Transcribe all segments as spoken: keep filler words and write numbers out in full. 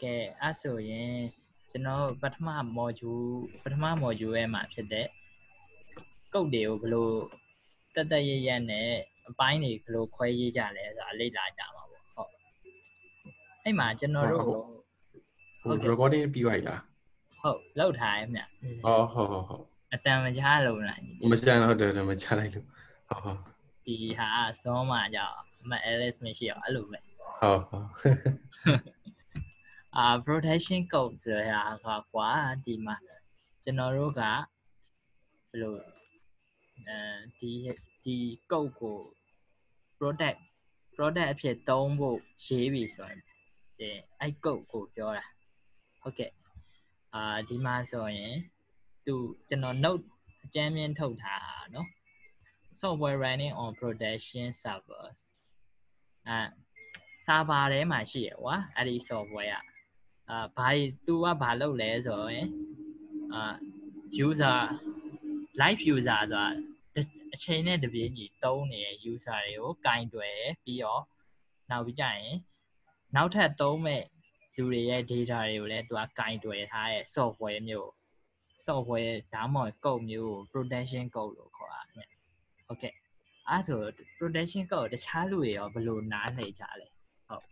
Okay, also yeah, you know, but my module, but my module em màဖြစ်တဲ့ကုတ်တွေကိုဘယ်လိုတက်တက်ရရနဲ့အပိုင်းတွေဘယ်လိုခွဲရေးကြလဲဆိုတာလေ့လာကြမှာပေါ့ဟုတ်အဲ့မှာကျွန်တော်တို့ဟို recording ပြီးသွားပြီလားဟုတ်လောက်ထားရမြတ်အော်ဟုတ်ဟုတ်ဟုတ်အတန်မကြားလို့လားမကြားဟုတ်တယ်မကြားလိုက်လို့ဟုတ်ဟုတ်ဒီဟာစောမှာကြောက်မ Alice မရှိအောင်အဲ့လိုပဲဟုတ်ဟုတ်အာ protection code ဆိုတာကကွာဒီမှာကျွန်တော်တို့ကဘယ်လိုအဲဒီဒီ code ကို product product အဖြစ်သုံးဖို့ရေးပြီဆိုရင်ဒီအဲ့ code ကိုပြောတာဟုတ်ကဲ့အာဒီမှာဆိုရင်သူကျွန်တော် note အကြမ်းမြင်ထုတ်ထားတာเนาะ software running on production servers အာ server ထဲမှာရှိရကွာအဲ့ဒီ software อ่ะအာဘာသူကဘာလုပ်လဲဆိုရင်အာ user live user ဆိုတာအချိန်နဲ့တပြေးညီသုံးနေတဲ့ user တွေကိုကင်တွယ်ပြီးတော့နောက်ပြီးကြရင်နောက်ထပ်သုံးမဲ့လူတွေရဲ့ data တွေကိုလည်းသူကကင်တွယ်ထားတဲ့ software မျိုး software ဒါမှမဟုတ် code မျိုးကို protection code လို့ခေါ်တာခင်ဗျဟုတ်ကဲ့အဲ့ဒါဆို protection code တခြားလူတွေရောဘယ်လိုနားလည်ကြလဲဟုတ်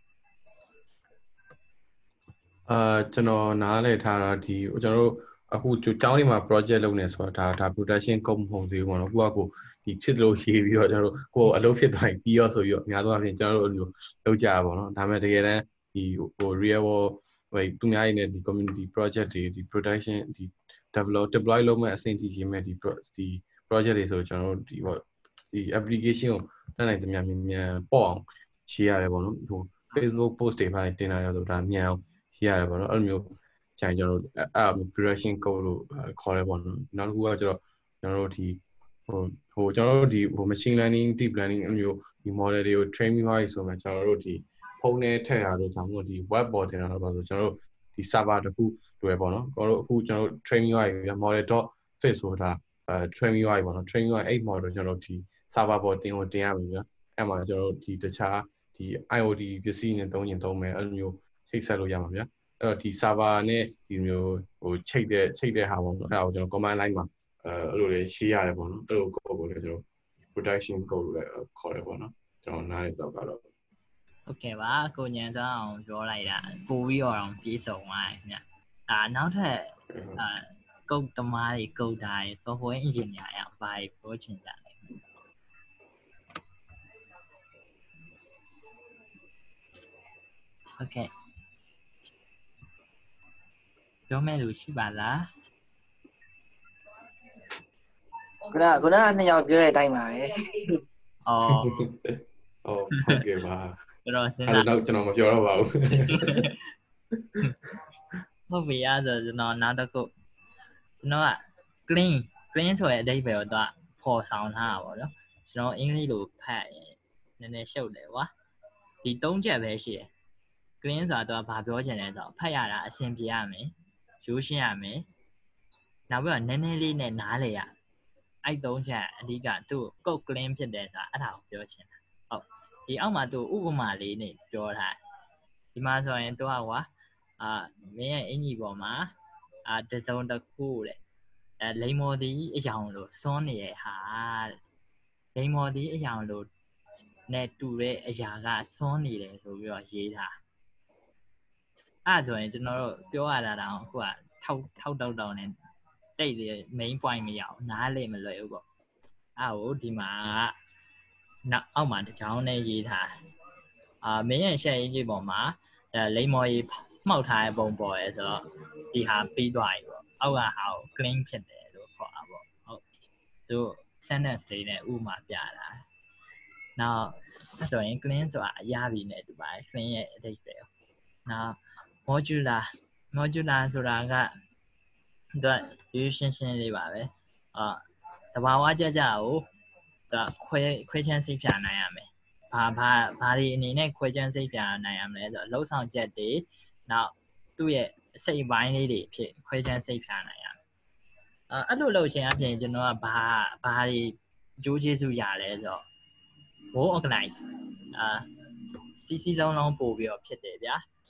အာကျွန်တော်နားလည်ထားတာဒီကျွန်တော်တို့အခုကျောင်းလေးမှာ project လုပ်နေဆိုတော့ဒါဒါ protection code မဟုတ်သေးဘူးပေါ့နော်ကိုကကိုဒီဖြစ်လို့ရေးပြီးတော့ကျွန်တော်တို့ကိုအလုပ်ဖြစ်သွားရင်ပြီးရောဆိုပြီးတော့အများဆုံးအပြင်ကျွန်တော်တို့လုပ်ကြရပါတော့ဒါပေမဲ့တကယ်တမ်းဒီဟို real world ဟိုသူများရဲ့ဒီ community project တွေဒီ protection ဒီ develop deploy လုပ်မဲ့အဆင့်ထိရေးမဲ့ဒီဒီ project တွေဆိုကျွန်တော်တို့ဒီဟိုဒီ application ကိုတက်နိုင်သမျှမြန်ပေါ့အောင်ရေးရတယ်ပေါ့နော်ဟို Facebook post တွေပါတင်လာရဆိုဒါမြန်အောင်ရေးရတယ်ပေါ့နော်အဲ့လိုမျိုးခြံကျွန်တော်တို့အဲ့ protection code လို့ခေါ်ရဲပေါ့နော်နောက်တစ်ခုကကျတော့ကျွန်တော်တို့ဒီဟိုဟိုကျွန်တော်တို့ဒီဟို machine learning deep learning အဲ့လိုမျိုးဒီ model တွေကို train ပြီးသွားပြီဆိုမှကျွန်တော်တို့ဒီဖုန်းထဲထည့်ရတော့ဒါမှမဟုတ်ဒီ web ပေါ်တင်တာတော့ဆိုကျွန်တော်တို့ဒီ server တစ်ခုတွေ့ပေါ့နော်ကျွန်တော်တို့အခုကျွန်တော်တို့ train ပြီးသွားပြီ model.fit ဆိုတာအဲ train ပြီးသွားပြီပေါ့နော် train ပြီးသွားအဲ့ model ကျွန်တော်တို့ဒီ server ပေါ်တင်ကိုတင်ရပြီဗျာအဲ့မှာကျွန်တော်တို့ဒီတခြားဒီ I O T ပစ္စည်းနဲ့သုံးရင်သုံးမယ်အဲ့လိုမျိုးချိတ်ဆက်လို့ရမှာဗျာအဲ့တော့ဒီ server နဲ့ဒီမျိုးဟိုချိတ်တဲ့ချိတ်တဲ့ဟာပေါ့နော်အဲ့ဒါကိုကျွန်တော် command line မှာအဲအဲ့လိုလေးရှင်းရတယ်ပေါ့နော်အဲ့လို code ကိုလည်းကျွန်တော် protection code လို့လည်းခေါ်တယ်ပေါ့နော်ကျွန်တော်နားရတော့ကတော့ဟုတ်ကဲ့ပါကိုညံစောင်းအောင်ပြောလိုက်တာပို့ပြီးတော့အောင်ပြေးစုံသွားတယ်ခင်ဗျအာနောက်ထပ်အာကုတ်သမားတွေကုတ်တာတွေ software engineer ရအောင်ဘာတွေပြောချင်ကြလဲဟုတ်ကဲ့ပြောမယ်လို့ရှိပါလားခုနကခုနကနှစ်ယောက်ပြောတဲ့အတိုင်းပါပဲအော်အော်ဟုတ်ကဲ့ပါကျွန်တော်စဉ်းစားအဲ့တော့ကျွန်တော်မပြောတော့ပါဘူးဟုတ်ပြီအဲ့ဒါကျွန်တော်နောက်တစ်ခုကျွန်တော်က clean clean ဆိုတဲ့အဓိပ္ပာယ်တော့ပေါ်ဆောင်ထားတာပေါ့နော်ကျွန်တော်အင်္ဂလိပ်လိုဖတ်ရင်နည်းနည်းရှုပ်တယ်ကွာဒီသုံးချက်ပဲရှိတယ် clean ဆိုတာတော့ဘာပြောချင်လဲဆိုတော့ဖတ်ရတာအဆင်ပြေရမယ်ရိုးရှင်းရမယ်နောက်ပြီးတော့နည်းနည်းလေးနဲ့နားလေရအဲ့သုံးချက်အဓိကသူ့ကုတ် clean ဖြစ်တယ်ဆိုတာအဲ့ဒါကိုပြောချင်တာဟုတ်ဒီအောက်မှာသူဥပမာလေးနဲ့ပြောထားဒီမှာဆိုရင်သူကကွာအာမင်းရဲ့အင်ကြီးပေါ်မှာအာတစုံတစ်ခုတဲ့အဲလိမ္မော်ဒီအယောင်လို့စွန်းနေရဟာလိမ္မော်ဒီအယောင်လို့နဲ့တူတဲ့အရာကစွန်းနေတယ်ဆိုပြီးတော့ရေးထားအဲ့ဆိုရင်ကျွန်တော်တို့ပြောရတာတော့အခုကထောက်ထောက်တောက်တောက်နဲ့တိတ်တယ် main point မရအောင်နားလေမလွယ်ဘူးပေါ့အဲ့ဟိုဒီမှာနောက်အောက်မှာတစ်ချောင်းနဲ့ရေးထားအာမင်းရဲ့ share ကြီးပေါ်မှာအဲလိမ္မော်ကြီးမှောက်ထားတဲ့ပုံပေါ်ရဲဆိုတော့ဒီဟာပြီးသွားပြီပေါ့အောက်ကဟာကို clean ဖြစ်တယ်လို့ခေါ်တာပေါ့ဟုတ်သူ sentence လေးနဲ့ဥပမာပြတာနောက်ဆိုရင် clean ဆိုတာရပြီနဲ့တူပါတယ် clean ရဲ့အဓိပ္ပာယ်နောက် modular modular ဆိုတာကသူရိုးရှင်းရှင်းလေးပါပဲအာတဘာဝကြကြကိုသူခွဲခွဲချမ်းစိတ်ဖြာနိုင်ရမယ်ဘာဘာဘာဒီအနေနဲ့ခွဲချမ်းစိတ်ဖြာနိုင်ရမလဲဆိုတော့လှုပ်ဆောင်ချက်တွေနောက်သူ့ရဲ့စိတ်ပိုင်းလေးတွေဖြစ်ခွဲချမ်းစိတ်ဖြာနိုင်ရမယ်အဲအဲ့လိုလုပ်ခြင်းအပြင်ကျွန်တော်ကဘာဘာဒီကြိုးကျေးဇူးရလဲဆိုတော့ more organize အာစီစီလုံးလုံးပို့ပြီးတော့ဖြစ်တယ်ဗျာ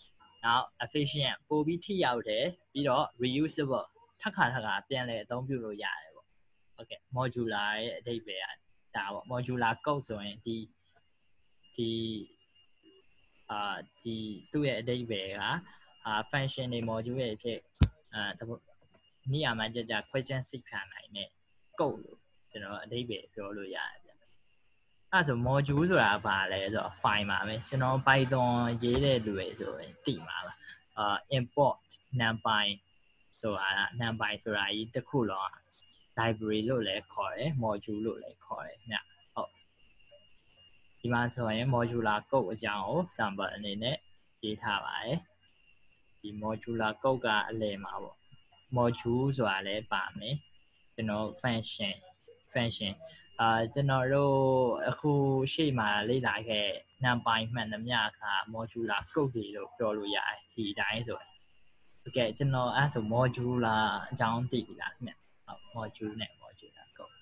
နောက် efficient ပို့ပြီးထိရောက်တယ်ပြီးတော့ reusable ထပ်ခါထပ်ခါပြန်လဲအသုံးပြုလို့ရတယ်ပေါ့ okay modular ရဲ့အဓိပ္ပာယ်ကဒါပေါ့ modular code ဆိုရင်ဒီဒီအာဒီသူ့ရဲ့အဓိပ္ပာယ်ကအာ function တွေ module တွေဖြစ်အာနေရာမှာကြကြ question စိတ်ခံနိုင်တဲ့ code လို့ကျွန်တော်အဓိပ္ပာယ်ပြောလို့ရတယ်ဗျအဲ့ဆို module ဆိုတာဘာလဲဆိုတော့ file ပါပဲကျွန်တော် Python ရေးတဲ့လူတွေဆိုရင်သိမှာပါအာ import numpy ဆိုတာက numpy ဆိုတာကြီးတစ်ခုလုံး library လို့လည်းခေါ်တယ် module လို့လည်းခေါ်တယ်ညဟုတ်ဒီမှာဆိုရင် modular code အကြောင်းကို sample အနေနဲ့ရေးထားပါတယ်ဒီ modular code ကအလယ်မှာပေါ့ module ဆိုတာလည်းပါမယ်ကျွန်တော် function function အာကျွန်တော်တို့အခုရှေ့မှာလေ့လာခဲ့ numpy မှန်သမျှက modular code တွေလို့ပြောလို့ရတယ်ဒီအတိုင်းဆိုရင် okay ကျွန်တော်အဲ့ဆို modular အကြောင်းသိပြီလားခင်ဗျဟုတ် module နဲ့ modular code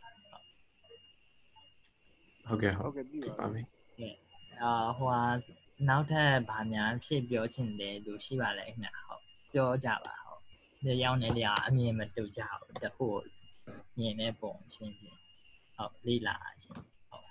ဟုတ်ကဲ့ဟုတ်ကဲ့သိပါပြီအာဟိုဟာနောက်ထပ်ဗာများဖြစ်ပြောချင်တယ်လို့ရှိပါလဲခင်ဗျဟုတ်ပြောကြပါဟုတ်ဒီရောက်နေတဲ့အမြင်မတူကြဘူးတခုမြင်တဲ့ပုံချင်းချင်းဟုတ်လေ့လာချင်းဟုတ်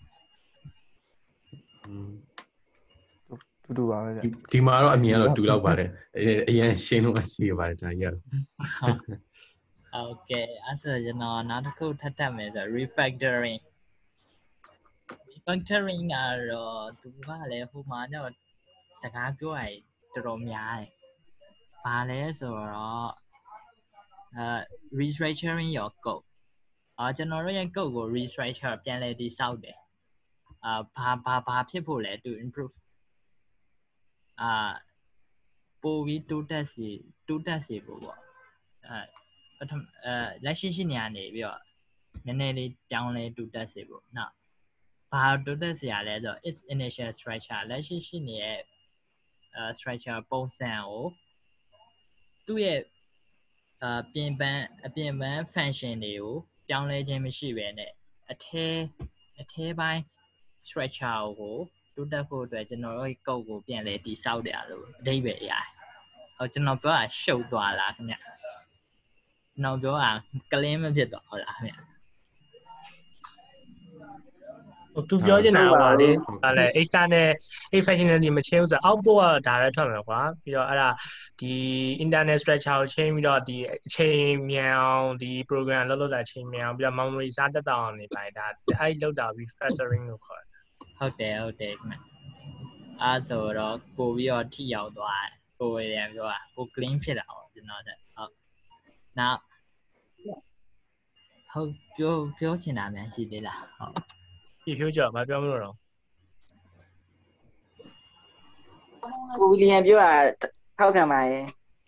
อืมတူတူပါပဲဗျဒီမှာတော့အမြင်ကတော့တူတော့ပါတယ်အရင်ရှင်းလို့ရှိရပါတယ်ဒါကြီးဟုတ်ကဲ့အဲ့ဆိုကျွန်တော်နောက်တစ်ခုထပ်ထပ်မယ်ဆို refactoring refactoring ကတော့သူကလည်းဟိုမှာတော့စကားပြောရတော်တော်များတယ်ဘာလဲဆိုတော့အဲ restructuring your code အာကျွန်တော်တို့ရဲ့ code ကို restructure ပြန်လည်တည်ဆောက်တယ်အာဘာဘာဘာဖြစ်ဖို့လဲ to improve အာပို့ပြီးတိုးတက်စီတိုးတက်စီဖို့ပေါ့အဲပထမအဲလက်ရှိရှိနေရနေပြီးတော့နည်းနည်းလေးပြောင်းလဲတိုးတက်စီဖို့နောက်ဘာတိုးတက်စီရလဲဆိုတော့ its initial structure လက်ရှိရှိနေတဲ့အဲ structure ပုံစံကိုသူ့ရဲ့အာပြင်ပန်းအပြင်ပန်း function တွေကိုပြောင်းလဲခြင်းမရှိဘဲနဲ့အထဲအထဲပိုင်း structure ကိုတိုးတက်ဖို့အတွက်ကျွန်တော်တို့ code ကိုပြန်လဲတည်ဆောက်တယ်လို့အဓိပ္ပာယ်ရတယ်။ဟောကျွန်တော်ပြောတာရှုပ်သွားလားခင်ဗျ။ကျွန်တော်ပြောတာ clean မဖြစ်သွားဘူးလားခင်ဗျ။ဟိုသူပြောချင်တာကပါလေအဲ့လေ external functionality မချင်းဘူးဆိုအောက်ပို့ကဒါပဲထွက်မှာကွာပြီးတော့အဲ့ဒါဒီ internet structure ကိုချင်းပြီးတော့ဒီအချိန်မြန်အောင်ဒီ program လောက်လောက်တာချိန်မြန်အောင်ပြီးတော့ memory စားတက်တောင်နေပါဒါအဲ့လောက်တာ refactoring လို့ခေါ်တယ်ဟုတ်တယ်ဟုတ်တယ်ခင်ဗျအားဆိုတော့ပို့ပြီးတော့ထိရောက်သွားတယ်ပို့ရပြောတာပို့ clean ဖြစ်တာပေါ့ကျွန်တော်တက်ဟုတ်နောက်ဟုတ်ပြောပြောချင်တာများရှိသေးလားဟုတ်ဒီဖြိုးကြော်ဘာပြောမလို့တော့ကိုဝီလီယံပြောတာထောက်ခံပါရဲ့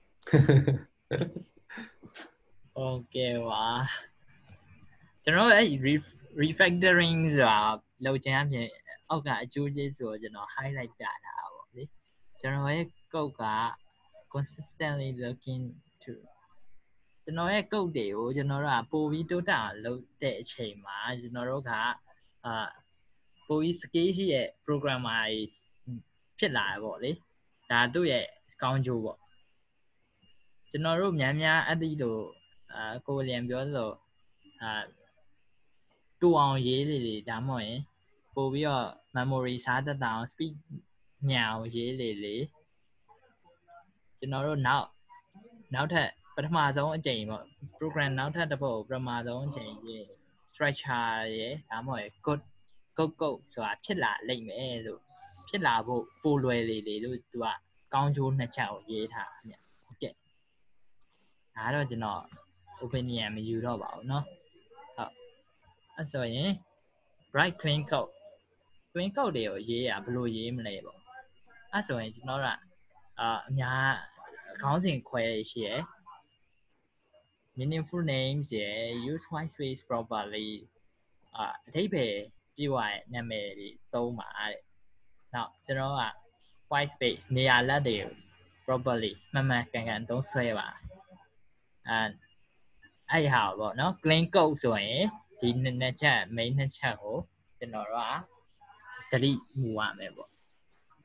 โอเคပါကျွန်တော်အဲ့ refactoring ဆိုတာလောက်ချင်အပြင်အောက်ကအကျိုးကျေးဇူးကိုကျွန်တော် highlight ပြတာပေါ့လေကျွန်တော်ရဲ့ code က consistently looking to ကျွန်တော်ရဲ့ code တွေကိုကျွန်တော်တို့ကပို့ပြီးတိုးတက်အောင်လုပ်တဲ့အချိန်မှာကျွန်တော်တို့ကအာပို့ပြီး skill ရှိတဲ့ programmer ဖြစ်လာတယ်ပေါ့လေဒါသူ့ရဲ့အကောင်းကျိုးပေါ့ကျွန်တော်တို့များများအဲ့ဒီလိုအာကိုလျံပြောဆိုအာတူအောင်ရေးလေလေဒါမှမဟုတ်ရင်ပို့ပြီးတော့ memory စားတတ်အောင် speed ညံအောင်ရေးလေလေကျွန်တော်တို့နောက်နောက်ထပ်ပထမဆုံးအကြိမ်ပေါ့ program နောက်ထပ်တစ်ပုဒ်ပထမဆုံးအကြိမ်ရေး structure ရေဒါမှမဟုတ် code code code ဆိုတာဖြစ်လာလိမ့်မယ်လို့ဖြစ်လာဖို့ပိုလွယ်လေလေလို့သူကကောင်းကျိုးနှစ်ချက်ကိုရေးထားတာညဟုတ်ကဲ့ဒါတော့ကျွန်တော် opinion မယူတော့ပါဘူးเนาะဟုတ်အဲ့ဆိုရင် bright clean code clean code တွေကိုရေးရဘယ်လိုရေးမလဲပေါ့အဲ့ဆိုရင်ကျွန်တော်ကအာအများခေါင်းစဉ်ခွဲရှိရယ် meaningful names ရယ် use white space properly အာအဓိပ္ပာယ်ပြည့်ဝတဲ့နာမည်တွေသုံးပါတဲ့နောက်ကျွန်တော်က white space နေရာလက်တွေ properly မှန်မှန်ကန်ကန်သုံးဆွဲပါအဲအဲ့ဟာပေါ့နော် clean code ဆိုရင်ဒီနှစ်ချက် main နှစ်ချက်ကိုကျွန်တော်တို့ကတတိမူရမယ်ပေါ့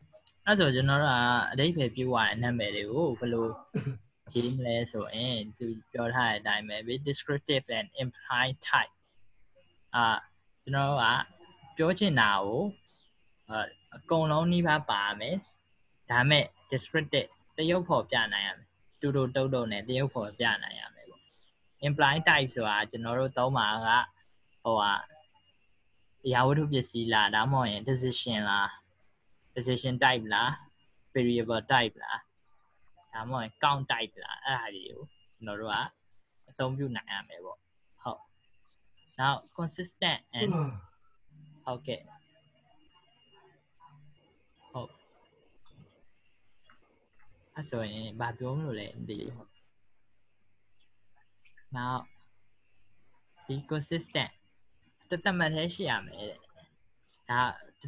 အဲ့ဆိုကျွန်တော်တို့ကအဓိပ္ပာယ်ပြသွားတဲ့နာမည်တွေကိုဘယ်လိုရေးမလဲဆိုရင်သူပြောထားတဲ့အတိုင်းပဲ with descriptive and implied type အာကျွန်တော်တို့ကပြောချင်တာကိုအကုန်လုံးနှီးပါပါမယ်ဒါမဲ့ descriptive တရုပ်ဖော်ပြနိုင်ရမယ်တူတူတုတ်တုတ်နဲ့တရုပ်ဖော်ပြနိုင်ရမယ်ပေါ့ implied type ဆိုတာကျွန်တော်တို့သုံးပါကဟိုဟာအရာဝတ္ထုပစ္စည်းလားဒါမှမဟုတ်ရင် decision လား decision type လား variable type လားဒါမှမဟုတ် count type လားအဲ့ဒါတွေကိုကျွန်တော်တို့ကအသုံးပြုနိုင်ရမယ်ပေါ့ဟုတ် now consistent and ဟုတ်ကဲ့ဟုတ်အဲ့ဆိုရင်ဘာပြောမလို့လဲဒီဟုတ် now ဒီ consistent တသက်မှတ်သေးရှိရမယ်တဲ့ဒါ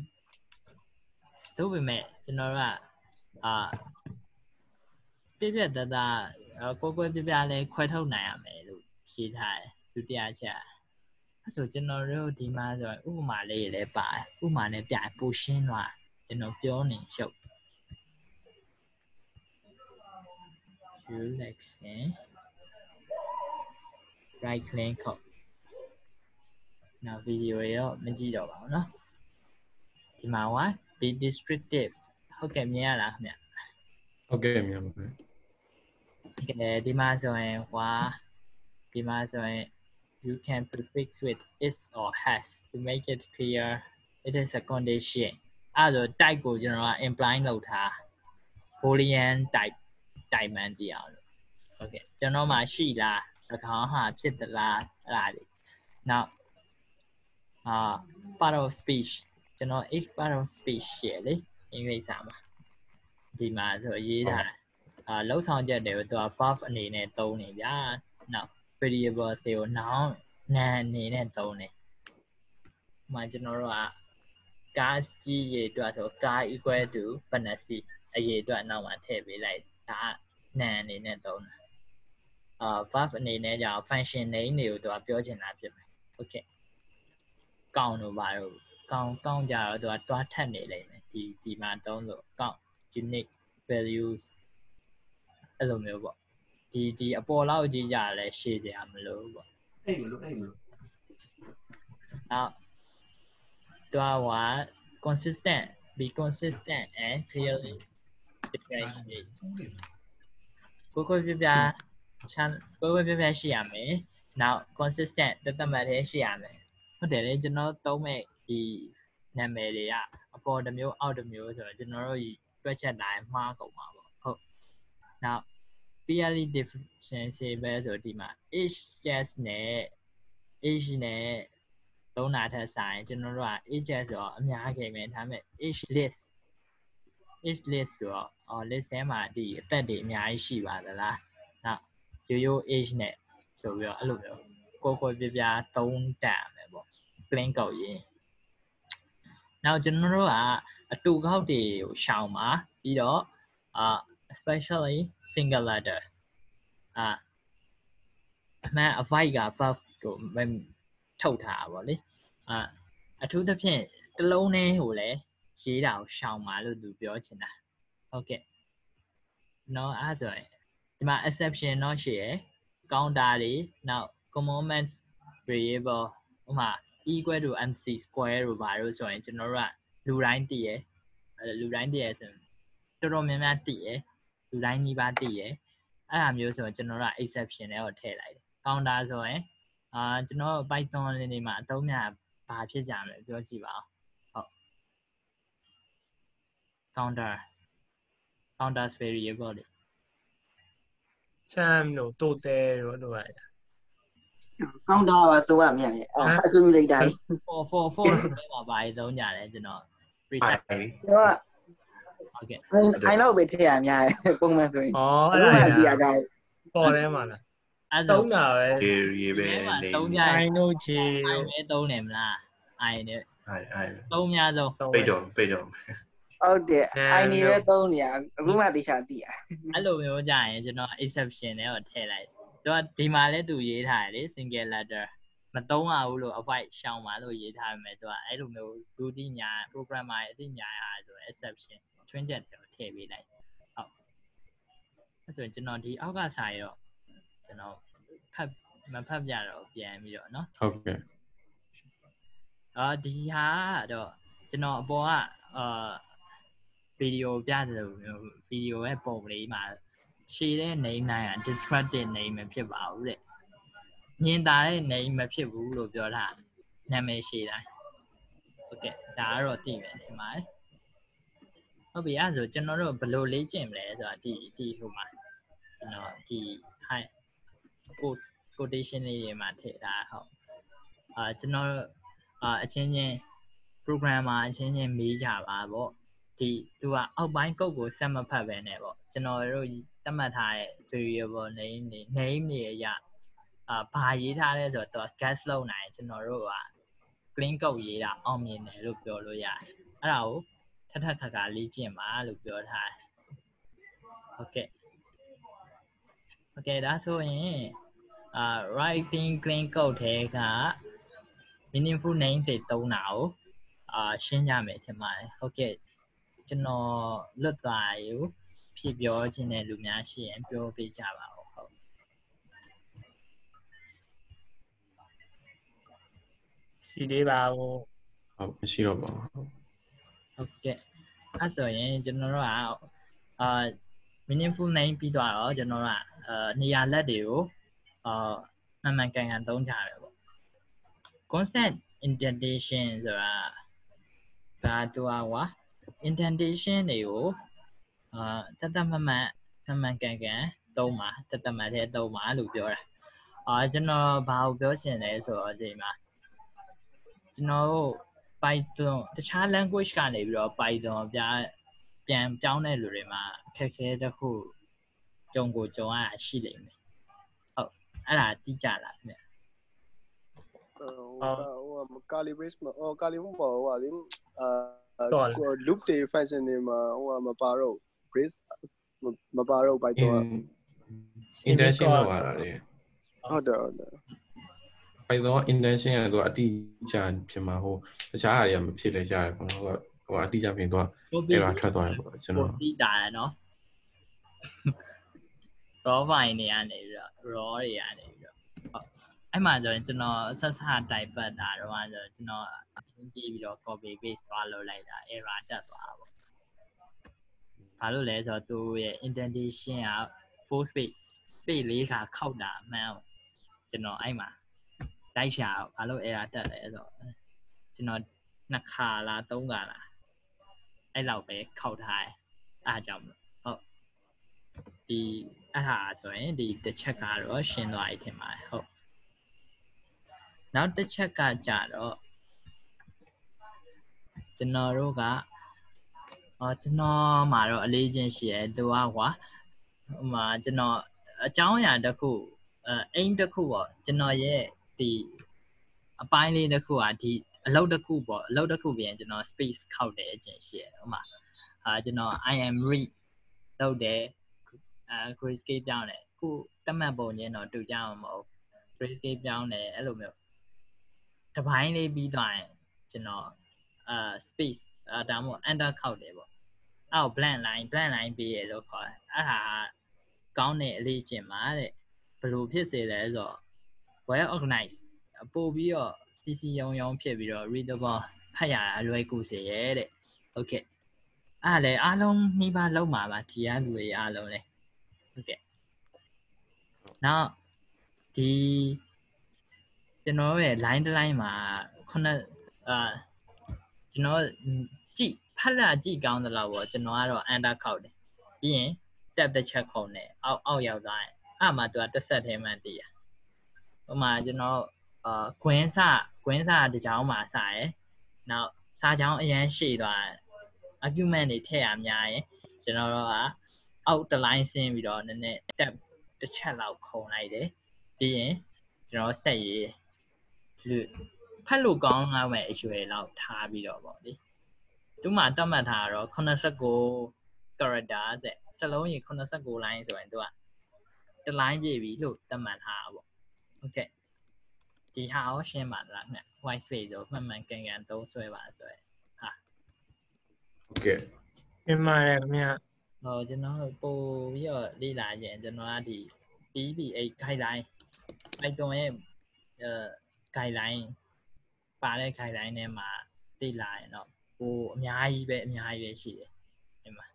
တို့ပေမဲ့ကျွန်တော်တို့ကအာပြပြတတကိုကိုပြပြလေးခွဲထုတ်နိုင်ရမယ်လို့ဖြေထားတယ်ဒုတိယချက်အဲ့ဆိုကျွန်တော်တို့ဒီမှာဆိုဥပမာလေးလည်းပါတယ်ဥပမာနဲ့ပြပူရှင်းသွားကျွန်တော်ပြောနေရှုပ် relaxing right click ခုတ်နောက်ဗီဒီယိုရောမကြည့်တော့ပါဘူးเนาะဒီမှာက be descriptive ဟုတ်ကဲ့မြင်ရလားခင်ဗျဟုတ်ကဲ့မြင်ပါမယ်ကဲဒီမှာဆိုရင်ဟွာဒီမှာဆိုရင် you can prefix with is or has to make it clear it is a condition အဲ့ဒါ type ကိုကျွန်တော်က imply လုပ်ထား boolean type type မှန်တရားလို့ဟုတ်ကဲ့ကျွန်တော်မှရှိလား၎င်းဟာဖြစ်သလားအဲ့ဒါလေးနောက်အာ part of speech ကျွန်တော် each part of speech ရှယ်လေအင်္ဂလိပ်စာမှာဒီမှာဆိုရေးထားအာလောက်ဆောင်ချက်တွေကိုသူက verb အနေနဲ့သုံးနေဗျာနောက် variables တွေကို noun noun အနေနဲ့သုံးနေ။မှာကျွန်တော်တို့ကကားစီးရေအတွက်ဆိုကား equal to ဘယ်နှစီအရေအတွက်နောက်မှာထည့်ပေးလိုက်ဒါက noun အနေနဲ့သုံးတာ။အာ verb အနေနဲ့じゃ function name တွေကိုသူကပြောချင်တာဖြစ်မယ်။ Okay ကောင်းလို့ပါတော့ကောင်းကောင်းကြတော့သူကတွားထက်နေလိမ့်မယ်ဒီဒီမှာသုံးလို့ကောင်း unique values အဲ့လိုမျိုးပေါ့ဒီဒီအပေါ်လောက်ကြည့်ကြလဲရှေ့စရာမလိုပေါ့အဲ့မလို့အဲ့မလို့နောက်တော့က consistent be consistent and clearly differentiate ကိုကိုပြပြချမ်းကိုကိုပြပြရှိရမယ်နောက် consistent တသက်မှတ်သေးရှိရမယ်ဟုတ်တယ်လေကျွန်တော်သုံးမဲ့ဒီနာမည်တွေကအပေါ်တစ်မျိုးအောက်တစ်မျိုးဆိုတော့ကျွန်တော်တို့တွက်ချက်တိုင်းမှားကုန်ပါပေါ့ဟုတ် now purely differentiable ဆိုဒီမှာ each just နဲ့ each နဲ့သုံးတာထက်ဆိုင်ကျွန်တော်တို့က each just ဆိုတော့အများကြီးပဲဒါပေမဲ့ each list each list ဆိုတော့အော် list ထဲမှာဒီအသက်တွေအများကြီးရှိပါသလားနောက်ရိုးရိုး each နဲ့ဆိုပြီးတော့အဲ့လိုမျိုးကိုကိုပြပြသုံးတတ်မယ်ပေါ့ plain ကောက်ရင်နောက်ကျွန်တော်တို့ကအတူကောက်တွေကိုရှောင်ပါပြီးတော့အာ especially single letters အာအမှန် avoid က verb ကိုထုတ်ထားပါဗောလေအာအထူးသဖြင့်တလုံးနဲ့ဟိုလေရေးတာကိုရှောင်ပါလို့သူပြောချင်တာဟုတ်ကဲ့နော်အဲ့ဆိုရင်ဒီမှာ exception တော့ရှိရယ် counter တွေနောက် commandments variable ဥပမာ equal to mc square လို့ပါလို့ဆိုရင်ကျွန်တော်တို့ကလူတိုင်းတည်ရယ်လူတိုင်းတည်ရယ်ဆိုရင်တော်တော်များများတည်ရယ်လူတိုင်းကြီးပါတည်ရယ်အဲ့ဒါမျိုးဆိုရင်ကျွန်တော်တို့က exception တွေကိုထည့်လိုက်တယ် counter ဆိုရင်အာကျွန်တော် Python လေးတွေမှာအသုံးများဘာဖြစ်ကြမလဲပြောကြည့်ပါဦးဟုတ် counter counter variable တွေ Sam တို့တိုးတဲတို့တို့ရကောင်းတာပါဆိုရမြန်လေအော်အခုမိလိုက်တာ for for for တွေမှာဘာတွေသုံးကြလဲကျွန်တော် preset ကျွန်တော်ဟုတ်ကဲ့အိုင်လောက်ပဲထည့်ရအများပုံမှန်ဆိုရင်ဩအဲ့ဒါဒီအတိုင်းပေါ်ထဲမှာလားအဲ့သုံးတာပဲရေးပဲနေသုံးကြအိုင်တို့ချီအိုင်ပဲသုံးတယ်မလားအိုင်နဲ့အိုင်အိုင်သုံးများဆုံးပိတ်တော့ပိတ်တော့ဟုတ်တယ်အိုင်နေပဲသုံးနေရအခုမှတေချာတည်ရအဲ့လိုမျိုးကြရင်ကျွန်တော် exception တွေကိုထည့်လိုက်သူကဒီမှာလဲသူရေးထားတယ်လေ single letter မသုံးရဘူးလို့ avoid ရှောင်ပါလို့ရေးထားပေမဲ့သူကအဲ့လိုမျိုးလူသိညာ programmer အသိညာရဆို exception ချွင်းချက်တော့ထည့်ပေးလိုက်ဟုတ်အဲ့ဆိုရင်ကျွန်တော်ဒီအောက်ကစာရောကျွန်တော်ဖတ်မဖတ်ပြတော့ပြန်ပြီးတော့เนาะဟုတ်ကဲ့အာဒီဟာတော့ကျွန်တော်အပေါ်ကအာဗီဒီယိုပြတယ်လို့ဗီဒီယိုရဲ့ပုံလေးမှာရှည်တဲ့ name နိုင်อ่ะ descriptive name မဖြစ်ပါဘူးတဲ့ညင်တာတဲ့ name မဖြစ်ဘူးလို့ပြောတာနာမည်ရှည်တိုင်းဟုတ်ကဲ့ဒါကတော့သိမယ်ထင်ပါတယ်ဟုတ်ပြီအဲ့ဆိုကျွန်တော်တို့ဘယ်လိုလေ့ကျင့်မလဲဆိုတာဒီဒီဟိုမှာကျွန်တော်ဒီ high quote quotation လေးတွေမှာထည့်တာဟုတ်အာကျွန်တော်အာအချင်းချင်း programmer အချင်းချင်းမေးကြပါပေါ့ဒီသူကအောက်ပိုင်း code ကိုဆက်မဖတ်ပဲနဲ့ပေါ့ကျွန်တော်တို့သတ်မှတ်ထားတဲ့ variable name တွေ name တွေအရာအာဘာရေးထားလဲဆိုတော့ guess လုပ်နိုင်ကျွန်တော်တို့က clean code ရေးတာအောင်မြင်တယ်လို့ပြောလို့ရတယ်အဲ့ဒါကိုထပ်ထပ်ခါခါလေ့ကျင့်ပါလို့ပြောထားတယ်ဟုတ်ကဲ့ဟုတ်ကဲ့ဒါဆိုရင်အာ writing clean code ထဲက meaningful names တွေတုံးတာကိုအာရှင်းကြမယ်ထင်ပါတယ်ဟုတ်ကဲ့ကျွန်တော်လွတ်သွားရေဖြည့်ပြောခြင်းတဲ့လူများရှိရင်ပြောပေးကြပါဦးဟုတ်ရှိသေးပါဦးဟုတ်မရှိတော့ပါဘူးဟုတ်ကဲ့အဲ့ဆိုရင်ကျွန်တော်တို့ကအာ meaningful name ပြီးသွားတော့ကျွန်တော်တို့ကအာနေရာလက်တွေကိုအာမှန်မှန်ကန်ကန်သုံးကြတယ်ပေါ့ constant indentation ဆိုတာဒါတော့ကွာ indentation တွေကိုအာတတ်တတ်မှတ်မှတ်မှန်မှန်ကန်ကန်သုံးပါတတ်တတ်မှတ်တဲ့သုံးပါလို့ပြောတာအာကျွန်တော်ဘာကိုပြောချင်လဲဆိုတော့ဒီမှာကျွန်တော်တို့ Python တခြား language ကနေပြီးတော့ Python ပြပြန်ပြောင်းတဲ့လူတွေမှာအခက်အခဲတစ်ခုကြုံကိုကြုံရတာရှိလိမ့်မယ်ဟုတ်အဲ့ဒါတိကျလားခင်ဗျဟိုကာလီဘေ့စ်မှာဟိုကာလီဘုံမှာဟိုဟာလေအာ loop တွေ function တွေမှာဟိုဟာမပါတော့ brace မပါတော့ Python intention လောက်ပါတာလေဟုတ်တယ်ဟုတ်တယ် Python intention ကတော့အတိအကျဖြစ်မှာဟိုတခြားဟာတွေကမဖြစ်လဲရတယ်ပေါ့နော်ဟိုအတိအကျဖြစ်သွား error ထွက်သွားတယ်ပေါ့ကျွန်တော်ပြီးတာနော် raw file တွေကနေပြီးတော့ raw တွေကနေပြီးတော့ဟုတ်အဲ့မှာဆိုရင်ကျွန်တော်ဆက်စတိုက်ပတ်တာတော့ဆိုကျွန်တော်ကြည့်ပြီးတော့ copy paste သွားလုပ်လိုက်တာ error တက်သွားတာပေါ့ဘာလို့လဲဆိုတော့သူရဲ့ indentation က full space space လေးခါခောက်တာမှန်းကျွန်တော်အဲ့မှာတိုက်ရှာဘာလို့ error တက်လဲဆိုတော့ကျွန်တော်နှစ်ခါလားသုံးခါလားအဲ့လောက်ပဲခောက်ထားတယ်အားကြောင့်ဟုတ်ဒီအဲ့ဟာဆိုရင်ဒီတစ်ချက်ကတော့ရှင်းသွားပြီထင်ပါတယ်ဟုတ်နောက်တစ်ချက်ကကြတော့ကျွန်တော်တို့ကအော်ကျွန်တော်မှာတော့အလေးချင်းရှိရဲသူကကွာဟိုမှာကျွန်တော်အကြောင်းအရာတစ်ခုအဲအိမ်တစ်ခုပေါ့ကျွန်တော်ရဲ့ဒီအပိုင်းလေးတစ်ခုอ่ะဒီအလုပ်တစ်ခုပေါ့အလုပ်တစ်ခုပြင်ကျွန်တော် space ခောက်တယ်အကျင့်ရှိရဲဟိုမှာအာကျွန်တော် I am read လုပ်တယ်အဲ grayscale ပြောင်းတယ်ခုတတ်မှတ်ပုံချင်းတော့တူကြအောင်မဟုတ် grayscale ပြောင်းတယ်အဲ့လိုမျိုးတပိုင်းလေးပြီးသွားရင်ကျွန်တော်အာ space အဲဒါမှမဟုတ် enter ခောက်တယ်ပေါ့အဲ့ blank line blank line ပေးရလို့ခေါ်တယ်အဲ့ဟာကောင်းတဲ့အလေးကျင့်ပါတဲ့ဘယ်လိုဖြစ်စေလဲဆိုတော့ well organized ပို့ပြီးတော့စီစီယုံယုံဖြစ်ပြီးတော့ readable ဖတ်ရတာအလွယ်ကူစေရဲတဲ့ okay အဲ့လေအားလုံးနှိပါလုံးပါပါဒီရလူတွေအားလုံးလေဟုတ်ကဲ့နောက်ဒီကျွန်တော်ရဲ့ line တစ် line မှာခုနအာကျွန်တော်ကြည့်ဖတ်လာကြည့်ကောင်းသလောက်ပေါ့ကျွန်တော်ကတော့ enter ခောက်တယ်ပြီးရင် tab တစ်ချက်ခုံတယ်အောက်အောက်ရောက်သွားရင်အဲ့မှာသူကတစ်ဆက်ထဲမှတည်ရဟိုမှာကျွန်တော်အာခွင်းစခွင်းစတစ်ကြောင်းမှာစရယ်နောက်စာကြောင်းအရန်ရှည်သွားတယ် argument တွေထည့်ရများရင်ကျွန်တော်တို့ကအောက်တစ် line ဆင်းပြီးတော့နည်းနည်း tab တစ်ချက်လောက်ခုံလိုက်တယ်ပြီးရင်ကျွန်တော်ဆက်ရေးဖတ်လို့ကောင်းလာမဲ့အရွယ်လောက်ထားပြီးတော့ပေါ့လေသူမှတတ်မှတ်ထားတော့eighty-nine character ဆက်စလုံးကြီးeighty-nine လိုင်းဆိုရင်သူကတစ် line ပြည့်ပြီလို့တတ်မှတ်ထားတာပေါ့ဟုတ်ကဲ့ဒီဟာကိုရှင်းပါလားခင်ဗျ white space ကိုမှန်မှန်ကန်ကန်သုံးဆွဲပါဆိုရယ်ဟာဟုတ်ကဲ့ကင်ပါတယ်ခင်ဗျာဟိုကျွန်တော်ပို့ပြီးတော့လေ့လာရင်ကျွန်တော်ကဒီ P P eight guideline Python ရဲ့အဲ guideline ပါတဲ့ guideline ထဲမှာလေ့လာရင်တော့ဟိုအများကြီးပဲအများကြီးပဲရှိတယ်ဒီမှာ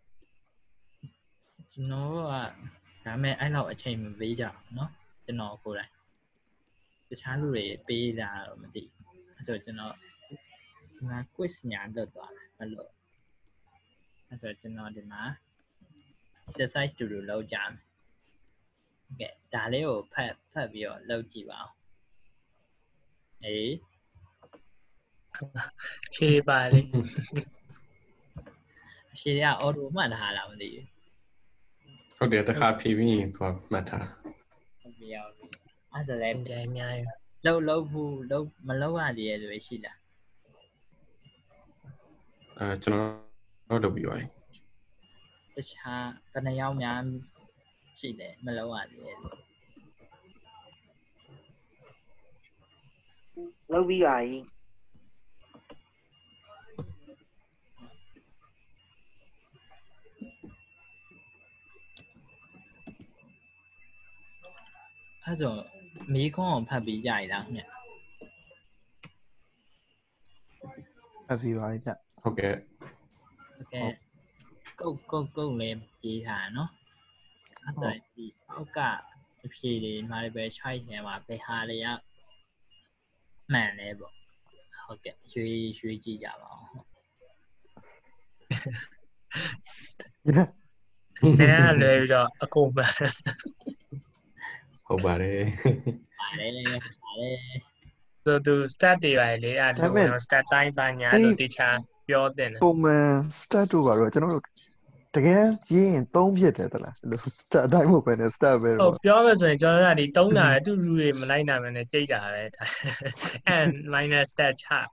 ကျွန်တော်ကဒါမဲ့အဲ့လောက်အချိန်မပေးကြဘူးเนาะကျွန်တော်ကိုယ်တိုင်တခြားလူတွေပေးတာတော့မသိအဲ့ဆိုကျွန်တော်ငါ quiz ညာလုပ်သွားတယ်အဲ့လိုအဲ့ဆိုကျွန်တော်ဒီမှာ exercise တူတူလုပ်ကြမယ်โอเคဒါလေးကိုဖတ်ဖတ်ပြီးတော့လုပ်ကြည့်ပါဦးအေးဖြေပါလေအရှိရအော်တိုမှတ်ထားလားမသိဘူးဟုတ်တယ်တခါဖြေပြီးရင်သူကမှတ်ထားဟုတ်ပြီအောင်အဲ့ဒါလည်းအများကြီးလှုပ်လှုပ်ဘူးလှုပ်မလှုပ်ရသေးရဲ့လို့ရှိလားအဲကျွန်တော်တော့လုပ်ပြီးပါပြီတခြားဘယ်နှယောက်များရှိတယ်မလှုပ်ရသေးရဲ့လုပ်ပြီးပါပြီအဲ့ဆိုမီးခွန်းအောင်ဖတ်ပြီးကြရည်လားခင်ဗျဖတ်ပြီးပါပြီဗျဟုတ်ကဲ့ဟုတ်ကဲ့ကုတ်ကုတ်ကုတ်လေးရေးထားနော်အဲ့ဆိုဒီအောက်ကအဖြေတွေမှာလည်းပဲ choice ထဲမှာဘယ်ဟာတွေကမှန်လဲပေါ့ဟုတ်ကဲ့ရွေးရွေးကြည့်ကြပါဦးနဲလွယ်ပြီးတော့အကုန်ပဲဟုတ်ပါတယ်ပါတယ်ပါတယ်ဆိုသူ stat တွေပါလေအဲ့ဒါတော့ stat တိုင်းပါညာလို့တခြားပြောတင်တယ်ပုံမှန် stat တို့ပါတော့ကျွန်တော်တို့တကယ်ကြီးရင်သုံးဖြစ်တယ်တလား stat အတိုင်းမဟုတ်ပဲနဲ့ stat ပဲဟုတ်ပြောမယ်ဆိုရင်ကျွန်တော်တို့ကဒီသုံးတာအတူတူတွေမလိုက်နိုင်မနဲ့ကြိတ်တာပဲ and minus stat ချဒါ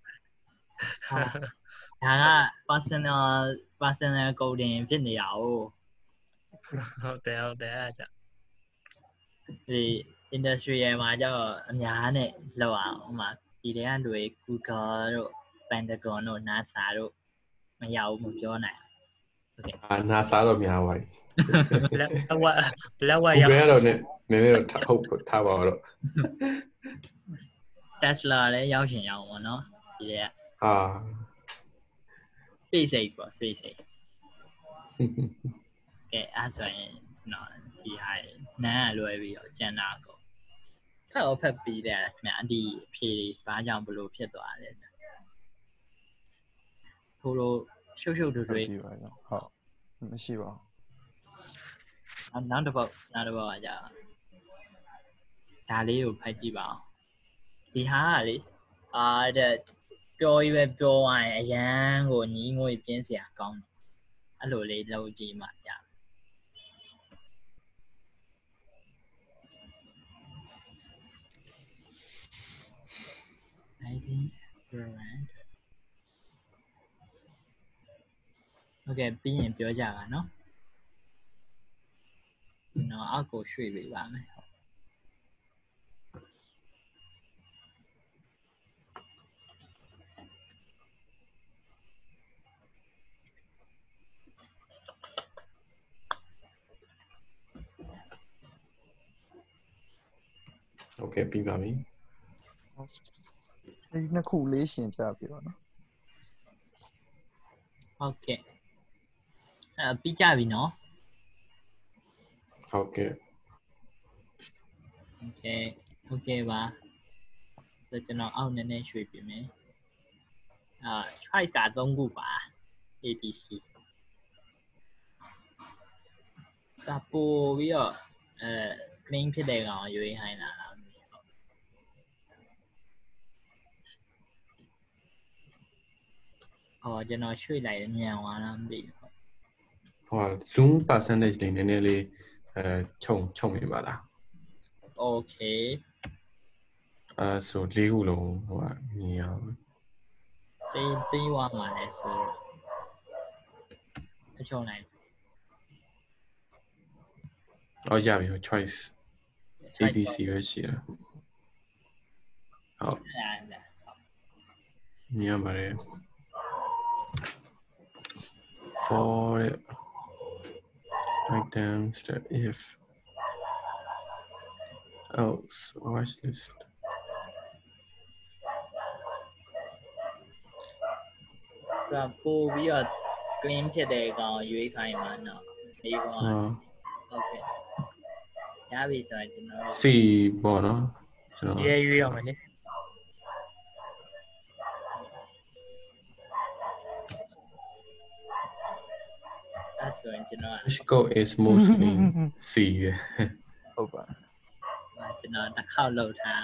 က personal personal coding ဖြစ်နေရအောင်ဟုတ်တယ်ဟုတ်တယ်အဲ့ဒါဒီ industry မှာကျတော့အများနဲ့လောက်အောင်ဥမာဒီတွေကတွေ Google တို့ Pentagon တို့ NASA တို့မရဘူးမပြောနိုင်ဟုတ်ကဲ့အာ NASA တော့များပါပြီလက်ဝက်လက်ဝက်ရောက်ဘယ်တော့နည်းနည်းတော့ဟုတ်ထားပါတော့ Tesla လည်းရောက်ရှင်ရောက်ပါတော့ဒီတွေကဟာ SpaceX ပေါ့ SpaceX ကဲအဲ့ဆိုရင်နော်ဒီဟာနားလွယ်ပြီးတော့ကျန်တာကိုဖတ်အောင်ဖတ်ပြီးတယ်ခင်ဗျာဒီအဖြေဘာကြောင့်ဘလို့ဖြစ်သွားလဲထိုးလို့ရှုပ်ရှုပ်ထွေးထွေးဟုတ်မရှိပါဘူးနောက်တစ်ပုတ်နောက်တစ်ပုတ်ကကြာဒါလေးကိုဖတ်ကြည့်ပါဦးဒီဟာကလေအာတဲ့ပြောရပဲပြောရရင်အရန်ကိုညီးငွေပြင်းစရာကောင်းတယ်အဲ့လိုလေးလုပ်ကြည့်မှကြာnineteen brand โอเคပြီးရင်ပြောကြပါနော်ကျွန်တော်အောက်ကိုရွှေ့ပေးပါမယ်โอเคပြီးပါပြီဒီနှစ်ခုလေးရှင်းပြပြပါနော်ဟုတ်ကဲ့အဲပြီးကြပြီနော်ဟုတ်ကဲ့โอเคโอเคပါဆိုကျွန်တော်အောက်နည်းနည်းရွှေ့ပြင်မယ်အာ choice ကသုံးခုပါ A B C ဒါပို့ပြီးတော့အဲ main ဖြစ်တဲ့ကောင်ရွေးဟိုင်းလာတာအော်ကျွန်တော်ရွှေ့လိုက်မြန်သွားလားမသိဘူးဟို zoom percentage တွေနည်းနည်းလေးအဲခြုံခြုံနေပါလား okay အဲဆိုလေးခုလုံးဟိုကမြင်ရအောင်ပေးပေးဝါမှာလဲဆိုအချုံနိုင်အော်ရပြီ choice A B C ပဲရှိတာဟုတ်မြင်ပါတယ် for items that if else watch list သူကပို့ပြီးတော့ clean ဖြစ်တဲ့ကောင်ရွေးခိုင်းမှာနော်ဒီကောင်ကဟုတ်ကဲ့ရပြီဆိုရင်ကျွန်တော်တို့ C ပေါ့နော်ကျွန်တော်ရေးရွေးအောင်မယ်လေအဲ့ဆိုရင်ကျွန်တော် Mexico is mostly C ဟုတ်ပါကျွန်တော်တစ်ခေါက်လောက်ထား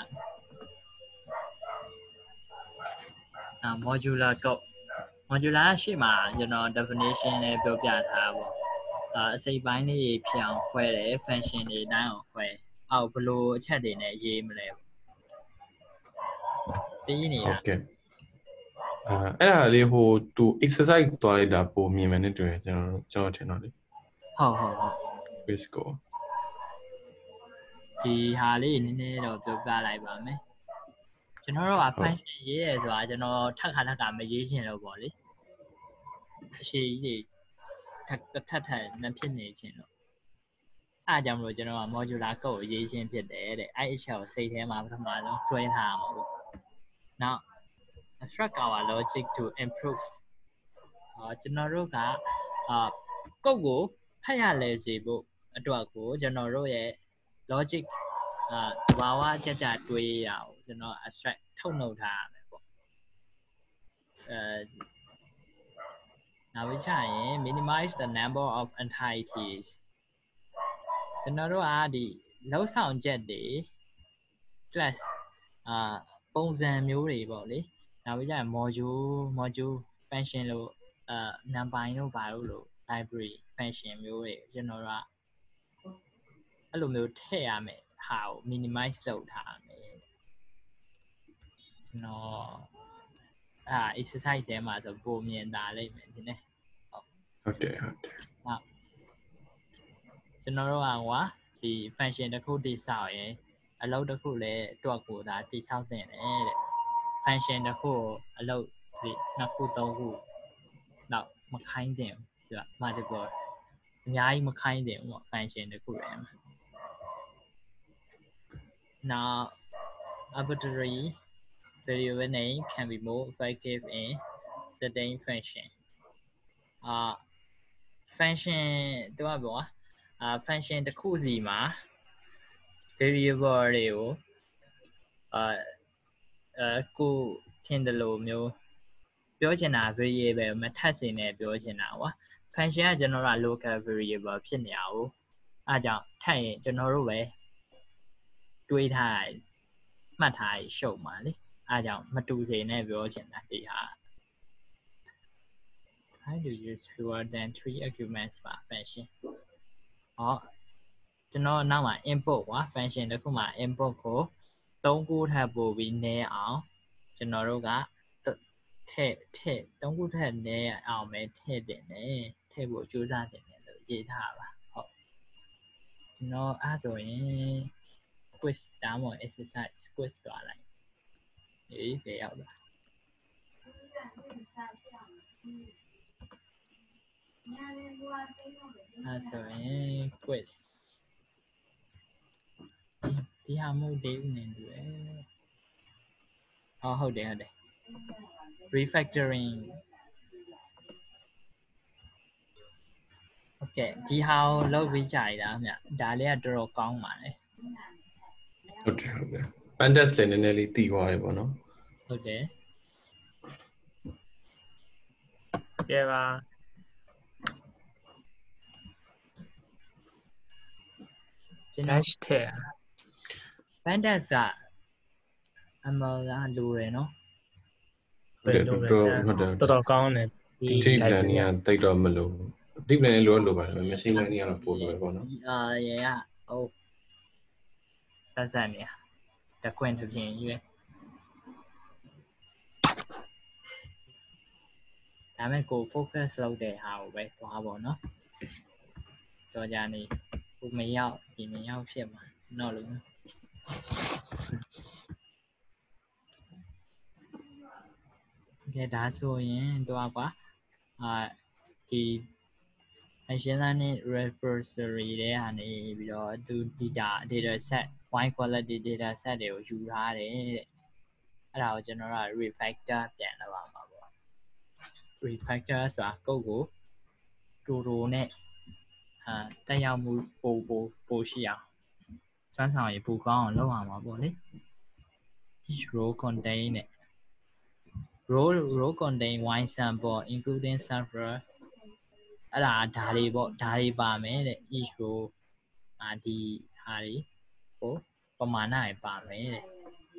အာ modular code modular ရှိမှာကျွန်တော် definition လေးပြောပြထားပါအာအစိပ်ပိုင်းလေးဖြစ်အောင်ခွဲတယ် function တွေတိုင်းအောင်ခွဲအောက်ဘလို့အချက်တွေနဲ့ရေးမလဲပြီးနေတာ Okay အာအဲ့ဒါလေးဟိုသူ exercise တွားလိုက်တာပုံမြင်မယ်နဲ့တူတယ်ကျွန်တော်ကျွန်တော်ထင်တော့လေဟုတ်ဟုတ်ဟုတ် Mexico ဒီဟာလေးနည်းနည်းတော့ပြောပြလိုက်ပါမယ်ကျွန်တော်တို့က function ရေးရဲဆိုတာကျွန်တော်ထပ်ခါထပ်ခါမရေးချင်လို့ပေါ့လေအရှိကြီးထပ်ထပ်ထပ်မဖြစ်နေချင်လို့အားကြောင့်မလို့ကျွန်တော်က modular code ကိုရေးချင်းဖြစ်တယ်တဲ့အဲ့အချက်ကိုစိတ်ထဲမှာပထမဆုံးဆွဲထားမှာပေါ့နောက် abstract our logic to improve အာကျွန်တော်တို့ကအာ code ကိုဖတ်ရလဲစေဖို့အတွက်ကိုကျွန်တော်တို့ရဲ့ logic အာဘာဝကြကြတွေးရအောင်ကျွန်တော် abstract ထုတ်နှုတ်ထားရမယ်ပေါ့အဲနောက်ပြီးချရင် minimize the number of entities ကျွန်တော်တို့ကဒီလောက်ဆောင်ချက်တွေ class အာပုံစံမျိုးတွေပေါ့လေနောက်ပြီးကျရင် module module function လို့အာ number လို့ဘာလို့လို့ library function မျိုးတွေကျွန်တော်တို့ကအဲ့လိုမျိုးထည့်ရမယ်ဟာကို minimize လုပ်ထားမယ်ကျွန်တော်အာ exercise ထဲမှာဆိုပုံမြင်တာလိမ့်မယ်ဒီနေ့ဟုတ်တယ်ဟုတ်တယ်ဟုတ်ကျွန်တော်တို့ကဟိုဒီ function တစ်ခုတိဆောက်ရင်အလုပ်တစ်ခုလည်းတွက်ကိုဒါတိဆောက်တင်တယ်တဲ့ function တစ်ခုအလုပ်ဒီနှစ်ခုသုံးခုတော့မခိုင်းတင်ဘူး multiple အများကြီးမခိုင်းတင်ဘူး function တစ်ခုလည်း now arbitrary variable name can be more effective in certain function အာ function တော့ပေါ့အာ function တစ်ခုစီမှာ variable တွေကိုအာအဲကိုထင်တယ်လို့မျိုးပြောချင်တာ variable မထပ်စင်နဲ့ပြောချင်တာကွာ function ကကျွန်တော်တို့ local variable ဖြစ်နေအောင်အားကြောင့်ထပ်ရင်ကျွန်တော်တို့ပဲတွေးထားမှတ်ထားရှုပ်မှာလေအားကြောင့်မတူစေနဲ့ပြောချင်တာဒီဟာ How do you use fewer than three arguments for function ဟောကျွန်တော်နောက်မှာ input ကွာ function တစ်ခုမှာ input ကိုသုံးခုထပ်ပို့ပြီးနည်းအောင်ကျွန်တော်တို့ကထည့်ထည့်သုံးခုထပ်နည်းအောင်ပဲထည့်တင်တယ်ထည့်ဖို့ကြိုးစားတင်တယ်လို့ရေးထားပါဟုတ်ကျွန်တော်အဲ့ဆိုရင် quiz ဒါမှမဟုတ် exercise quiz သွားလိုက်အေးပြရောက်လာအဲ့ဆိုရင် quiz ဒီဟာမဟုတ်သေးဘူးနေတူတယ်ဟောဟုတ်တယ်ဟုတ်တယ် refactoring okay ဒီဟာကိုလုပ်ပြီးကြရတာဗျဒါလေးကတော်တော်ကောင်းပါလေဟုတ်တယ်ဟုတ်တယ် pandas လည်းနည်းနည်းလေးတည်သွားပြီပေါ့နော်ဟုတ်တယ်ကဲပါကျွန်တော် hashtag pandas ကအမလာလိုရယ်နော်ဟုတ်တယ်တော်ဟုတ်တယ်တော်တော်ကောင်းတယ်ဒီ deep learning ကတိတ်တော့မလို့ deep learning လို့လို့ပါတယ် machine learning ကတော့ပို့လို့ပဲပေါ့နော်အာရရဟုတ်ဆက်ဆက်နေတခွင့်တစ်ပြင်းရွေးဒါမဲ့ကို focus လုပ်တဲ့ဟာကိုပဲသွားပါတော့တော်ကြနေကိုမရောက်ဒီမရောက်ဖြစ်မှာတော့လို့ကဲဒါဆိုရင်တော့ကွာအာဒီ machine learning repository တွေကနေပြီးတော့သူ data data set wide quality data set တွေကိုယူထားတယ်တဲ့အဲ့ဒါကိုကျွန်တော်တို့ refactor ပြန်လုပ်ရမှာပေါ့ refactor ဆိုတာကုတ်ကိုတူတူနဲ့အာတက်ရောက်မှုပိုပိုပိုရှိအောင်စွမ်းဆောင်ရည်ပိုကောင်းအောင်လုပ်ရမှာပေါ့လေ each row contain နဲ့ row row contain wide sample including server အဲ့ဒါဓာတ်တွေပေါ့ဓာတ်တွေပါမယ်တဲ့ each row အာဒီဟာတွေကိုပမာဏတွေပါမယ်တဲ့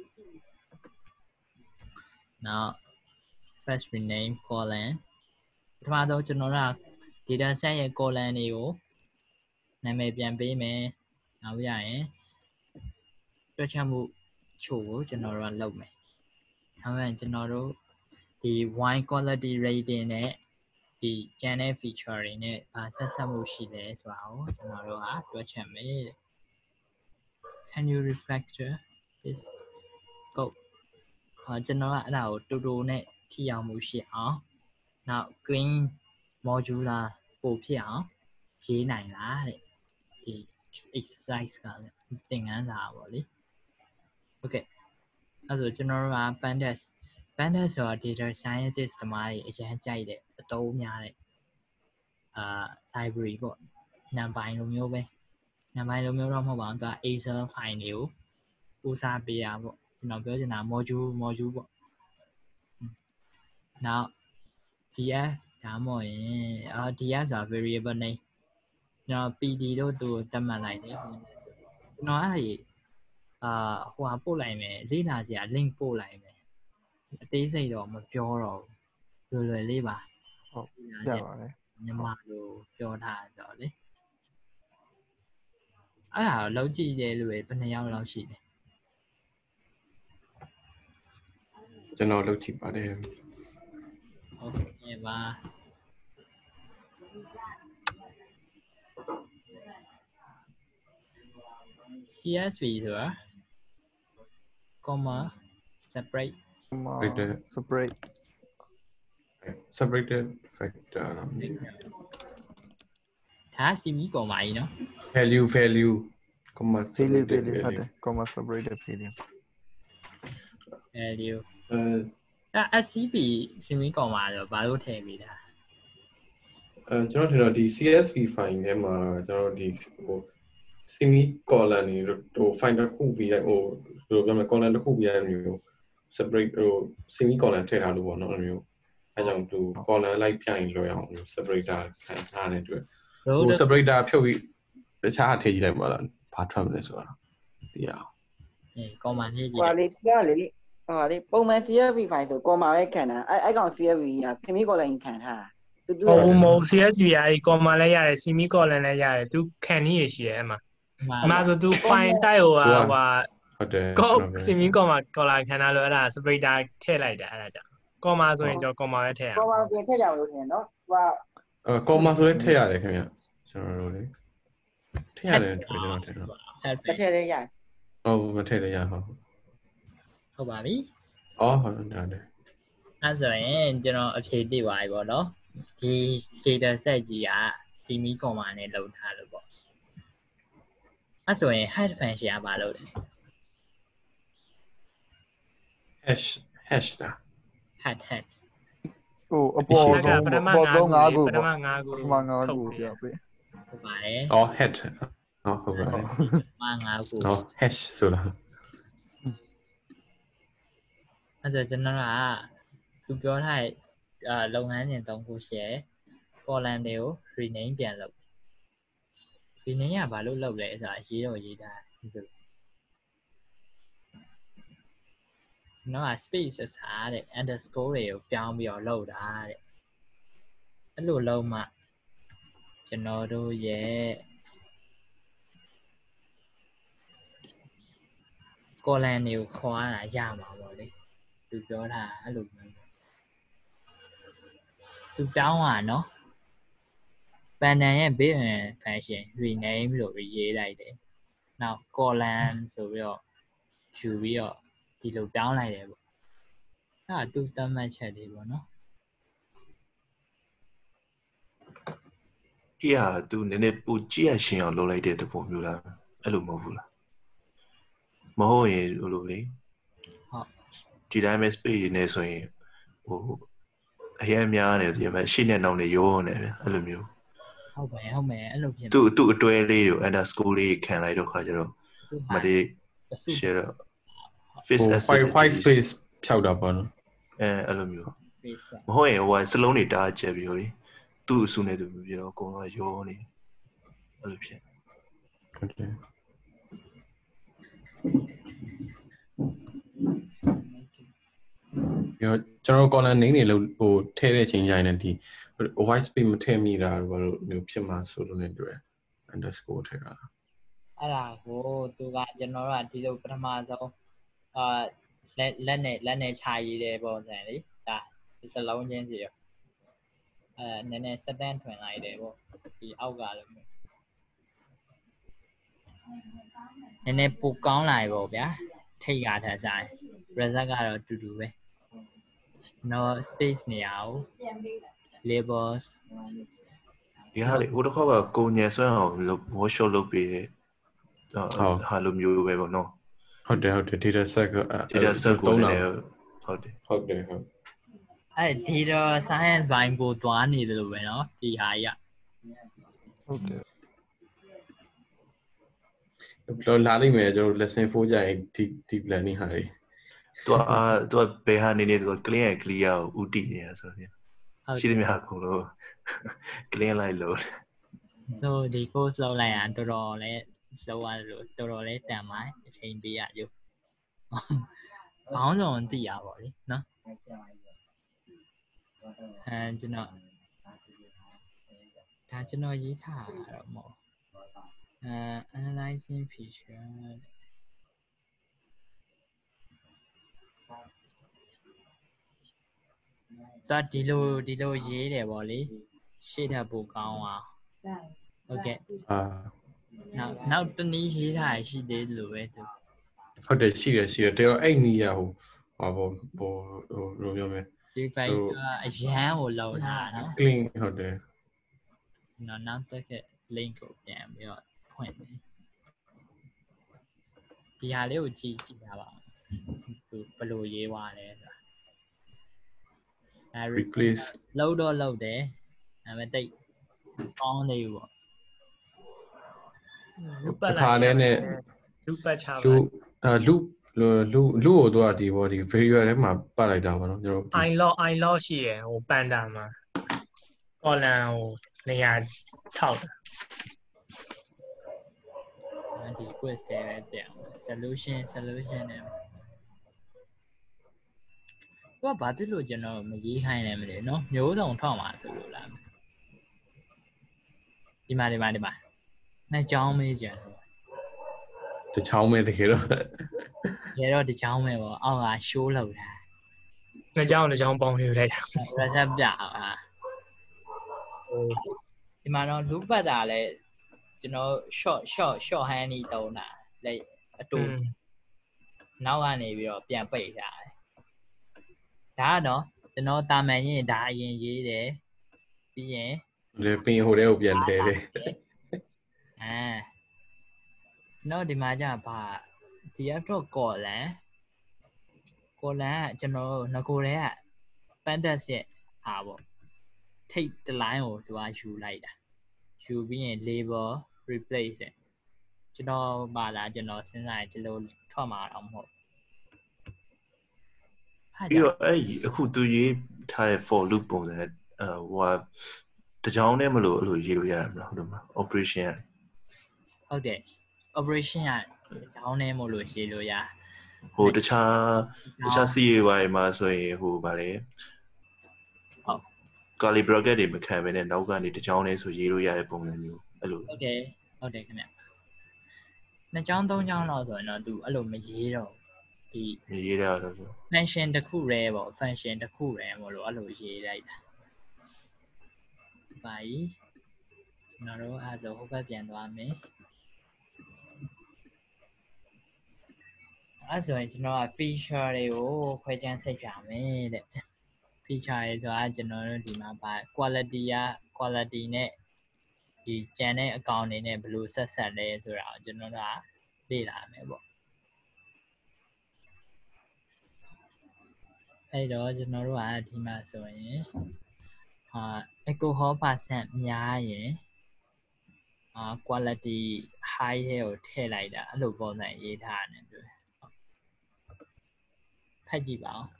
now first rename column ပထမတော့ကျွန်တော်တို့ data set ရဲ့ column တွေကိုနာမည်ပြန်ပေးမယ်နောက်ပြရင်တွက်ချက်မှုချို့ကိုကျွန်တော်တို့လုပ်မယ်နောက်ပြန်ကျွန်တော်တို့ဒီ wide quality rating နဲ့ဒီ channel feature တွေနဲ့ဘာဆက်ဆက်မှုရှိလဲဆိုတာကိုကျွန်တော်တို့ကတွက်ချက်မယ် can you refactor this code ဟောကျွန်တော်ကအဲ့ဒါကိုတူတူနဲ့ထိအောင်မှုရှိအောင်နောက် green modular ပို့ဖြစ်အောင်ရေးနိုင်လားတဲ့ဒီ exercise ကလည်းသင်ခန်းစာပါလေ okay အဲ့ဆိုကျွန်တော်တို့က pandas pandas ဆိုတာ data scientist တမားတွေအရင်ကြိုက်တဲ့အသုံးများတဲ့အာ library ပေါ့နံပါတ်လိုမျိုးပဲနံပါတ်လိုမျိုးတော့မဟုတ်ပါဘူးသူက Excel file တွေကိုဦးစားပေးရပေါ့ကျွန်တော်ပြောချင်တာ module module ပေါ့နောက် df ဒါမှမဟုတ်ရင်အာ df ဆိုတာ variable name ကျွန်တော် pd တို့သူတတ်မှတ်လိုက်တယ်ကျွန်တော်အဲ့ဒီအာဟိုဟာပို့လိုက်မယ်လေ့လာစရာ link ပို့လိုက်မယ်အသေးစိတ်တော့မပြောတော့ဘူးလွယ်လွယ်လေးပါဟုတ်ပြပါတယ်ညီမတို့ပြောထားဆိုတော့လေအဲ့ဒါတော့လောက်ကြည့်တယ်လို့ပဲဘယ်နှစ်ယောက်လောက်ရှိလဲကျွန်တော်လောက်ကြည့်ပါတယ်ဟုတ်ကဲ့ပါCSV ဆိုတာ comma separate comma separate separated factor ဒါ semi comma ကြီးနော် value value comma value value ဟုတ်တယ် comma separated value value အဲ scp semi comma ဆိုဘာလို့ထည့်ပေးတာအဲကျွန်တော်ထင်တော့ဒီ csv file ထဲမှာကျွန်တော်ဒီဟို semi column တွေဟို file တစ်ခုပြီးလိုက်ဟိုဘယ်လိုပြောမလဲ column တစ်ခုပြီးလိုက်မျိုး separate ဟို semi column ထည့်ထားလို့ပေါ့နော်အဲ့မျိုးအဲကြောင့်သူ column လိုက်ပြရင်လွယ်အောင် separator ခံထားတဲ့အတွက်ဟို separator ဖြုတ်ပြီးတခြားထည့်ကြည့်လိုက်ပါလားဘာထွက်မလဲဆိုတာသိရအောင်အေး comma ထည့်ကြည့်ဟိုလေပြလေဟိုလေပုံမှန် csv file ဆို comma ပဲခံတာအဲ့အဲ့ကောင် csv က semi colon ခံထားဟုတ်မို့ csv အဲ့ comma လည်းရတယ် semi colon လည်းရတယ်သူခံနည်းရရှိရဲ့အဲ့မှာအမှဆိုသူ file တိုက်ဟိုဟာဟုတ်တယ် semi comma colon ခံထားလို့အဲ့ဒါ separator ထည့်လိုက်တာအဲ့ဒါကြောင့် comma ဆိုရင်ကျွန်တော် comma ပဲထည့်ရအောင် comma ဆိုရင်ထည့်ကြမလို့ထင်နော်ဟိုကအဲ comma ဆိုလည်းထည့်ရတယ်ခင်ဗျကျွန်တော်တို့လေထည့်ရတယ်တွေ့တယ်ထည့်တော့မထည့်လည်းရတယ်ဟုတ်မထည့်လည်းရဟုတ်ဟုတ်ပါပြီအော်ဟုတ်တယ်အဲ့ဆိုရင်ကျွန်တော်အဖြေသိပါပြီပေါ့နော်ဒီ data set ကြီးက semi comma နဲ့လုပ်ထားလို့ပေါ့အဲ့ဆိုရင် head function ကဘာလုပ်လဲ hash hash တာ head head ဟိုအပေါ်တော့ပေါ်တော့ငါးခုပထမငါးခုပထမငါးခုပြပေးဟုတ်ပါတယ်အော် head ဟုတ်ဟုတ်ပါတယ်ပထမငါးခုဟော hash ဆိုတာအဲ့ဒါကျွန်တော်ကသူပြောထားတဲ့အာလုပ်ငန်းစဉ်သုံးခုရှိရယ် column တွေကို rename ပြန်လုပ် rename ကဘာလို့လုပ်လဲဆိုတာရေးတော့ရေးတာကျွန်တော်က space စားတဲ့ underscore တွေကိုပြောင်းပြီးတော့လုပ်တာတဲ့အဲ့လိုလုပ်မှကျွန်တော်တို့ရဲ့ column တွေကိုခေါ်ရတာရမှာပေါ့လေသူပြောတာအဲ့လိုမျိုးသူပြောင်းอ่ะเนาะ pandan ရဲ့ built-in function rename လို့ရေးလိုက်တယ်နောက် column ဆိုပြီးတော့ယူပြီးတော့ဒီလိုပြောင်းလိုက်တယ်ပေါ့အဲ့ဒါသူသတ်မှတ်ချက်တွေပေါ့နော်ဒီဟာသူနည်းနည်းပူကြည့်ရရှင်အောင်လုပ်လိုက်တဲ့သဘောမျိုးလားအဲ့လိုမဟုတ်ဘူးလားမဟုတ်ရင်ဟိုလိုလေဟုတ်ဒီတိုင်းပဲ space နေဆိုရင်ဟိုအရင်များနေတယ်ပဲရှေ့နဲ့နောက်နဲ့ရောနေဗျအဲ့လိုမျိုးဟုတ်မယ်ဟုတ်မယ်အဲ့လိုဖြစ်သူသူအတွဲလေးကို underscore လေးခံလိုက်တော့ခါကျတော့မလေး share တော့ face asset five space ဖြောက်တာပေါ့နော်အဲအဲ့လိုမျိုးမဟုတ်ရင်ဟိုစလုံးတွေတားကျက်ပြီးတော့လေသူ့အဆူနေသူမျိုးပြီးတော့အကုန်လုံးရောနေအဲ့လိုဖြစ်ဟုတ်တယ်ရောကျွန်တော် column name တွေလို့ဟိုထည့်တဲ့အချိန်ကျရင်ဒီ white space မထည့်မိတာဘာလို့မျိုးဖြစ်မှာဆိုလို့နေတွေ့ underscore ထည့်တာအဲ့ဒါကိုသူကကျွန်တော်တို့ကဒီလိုပထမဆုံးအာလက်လက်နဲ့လက်နဲ့ခြာရည်တဲ့ပုံစံလေဒါဒီစလုံးချင်းစီရောအဲနည်းနည်းစက်တန်းထွင်လိုက်တယ်ပေါ့ဒီအောက်ကလည်းနည်းနည်းပိုကောင်းလာပြီပေါ့ဗျာထိတ်ရတဲ့ဆိုင် result ကတော့တူတူပဲ no space နေရာကို labels ဒီဟာလေဟိုတစ်ခေါက်ကကိုညံဆွမ်းအောင် workshop လုပ်ပြီးဟာလိုမျိုးပဲပေါ့နော်ဟုတ်တယ်ဟုတ်တယ် data set က data set ကိုလည်းဟုတ်တယ်ဟုတ်တယ်ဟုတ်အဲ့ data science ဘိုင်းကိုတွားနေတယ်လို့ပဲเนาะဒီဟာကြီးဟုတ်တယ်ဘယ်လိုလာနိုင်မလဲကျွန်တော် lesson four ကြာရင်ဒီဒီ planning ဟာလေသူကသူကဘယ်ဟာနေနေသူက clean ရ clear ကိုဥတီနေရဆိုရင်ရှိသမျှကိုလို့ clean လိုက်လို့ so ဒီ course လောက်လိုက်ရင်တော်တော်လေးလောက်ရတယ်လို့တော်တော်လေးတန်ပါအချိန်ပေးရရုပ်ဘောင်းဆောင်သိရပါလေနော်အဲကျွန်တော်ဒါကျွန်တော်ရေးထားတာတော့မဟုတ်အဲ analyzing feature တော့ဒီလိုဒီလိုရေးတယ်ဗောလေရှေ့ထပ်ပိုကောင်းအောင်ဟုတ်ကဲ့အာနောက်နောက်တနည်းရေးထားရှိသေးလို့ပဲသူဟုတ်တယ်ရှိတယ်ရှိတယ်တော်အဲ့နီးရဟိုဟာဘောဟိုဟိုလိုမျိုးမယ်ဒီဖိုင်ကအရန်ကိုလောက်တာနော် clean ဟုတ်တယ်နော်နောက်တက်က link ကိုပြန်ပြီးတော့ဖွင့်မယ်ဒီဟာလေးကိုကြည့်ကြည့်ရပါသူဘယ်လိုရေးသွားလဲဆိုတာ replace လောက်တော့လောက်တယ်ဒါပေမဲ့တိတ်ကောင်းနေဘူးပေါ့လူပတ်လာတယ်နဲ့လူပတ်ချပါလူလူလူလူကိုတော့ဒီဘောဒီ variable ထဲမှာပတ်လိုက်တာပါနော်ကျွန်တော် i log i log ရှိရယ်ဟိုပန်တာမှာ column ဟိုနေရာထောက်တာဒီ quiz တွေပဲပြန် solution solution နဲ့ဘာဘာဖြစ်လို့ကျွန်တော်မရေးခိုင်းလဲမလဲနော်မျိုးစုံထောက်မှာဆိုလို့လားဒီမှာဒီမှာဒီမှာနှစ်ချောင်းမေးကြတယ်တချောင်းမဲတကယ်တော့ရေတော့တချောင်းမဲပေါ့အောက်က show လောက်တာနှစ်ချောင်းနှစ်ချောင်းပေါင်းယူလိုက်တာ result ပြอ่ะဒီမှာတော့ loop ပတ်တာလဲကျွန်တော် short short short hand ကြီးတုံးတာလေအတူနောက်ကနေပြီးတော့ပြန်ပိတ်ထားတယ်ဒါကတော့ကျွန်တော်တာမန်ကြီးဒါအရင်ရေးတယ်ပြီးရင်လေပင်ဟိုတဲကိုပြန်ထည့်တယ်အဲကျွန်တော်ဒီမှာじゃဘာဒီကတော့ column column ကကျွန်တော်ငကိုတဲက pandas ရဲ့ဟာပေါ့ထိတ်တလိုင်းကိုသူကယူလိုက်တာယူပြီးရင် label replace တဲ့ကျွန်တော်ပါလာကျွန်တော်စဉ်းစားရင်ဒီလိုထွက်မှာတော့မဟုတ်ပြီးတော့အဲ့အခုသူရေးထားတဲ့ for loop ပုံစံနဲ့အဲဟိုတကြောင်နဲ့မလို့အဲ့လိုရေးလို့ရတယ်မလားဟုတ်တယ်မလား operation ဟုတ်တယ် operation ကတကြောင်နဲ့မလို့ရေးလို့ရဟိုတခြားတခြား C A Y မှာဆိုရင်ဟိုဗာလေဟုတ် curly bracket တွေမခံဘဲနဲ့နောက်ကနေတကြောင်နဲ့ဆိုရေးလို့ရတဲ့ပုံစံမျိုးအဲ့လိုဟုတ်တယ်ဟုတ်တယ်ခင်ဗျနှစ်ကြောင်သုံးကြောင်လောက်ဆိုရင်တော့သူအဲ့လိုမရေးတော့ဒီမရေးတော့ဆို function တစ်ခုရဲပေါ့ function တစ်ခုရဲမလို့အဲ့လိုရေးလိုက်တာပါကြီးကျွန်တော်တို့အဲ့ဒါဟိုဘက်ပြန်သွားမယ်အဲ့ဆိုရင်ကျွန်တော်က feature တွေကိုခွဲခြမ်းစိတ်ပြမယ်တဲ့ feature တွေဆိုတာကျွန်တော်တို့ဒီမှာပါ quality က quality နဲ့ဒီကျန်တဲ့အကောင့်တွေနဲ့ဘယ်လိုဆက်ဆက်လဲဆိုတာကိုကျွန်တော်တို့ကလေ့လာမယ်ပေါ့အဲ့တော့ကျွန်တော်တို့ကဒီမှာဆိုရင်အာ alcohol percent များရင်အာ quality high ထဲကိုထည့်လိုက်တာအဲ့လိုပုံစံရေးထားတယ်တွေ့ဖတ်ကြည့်ပါဦး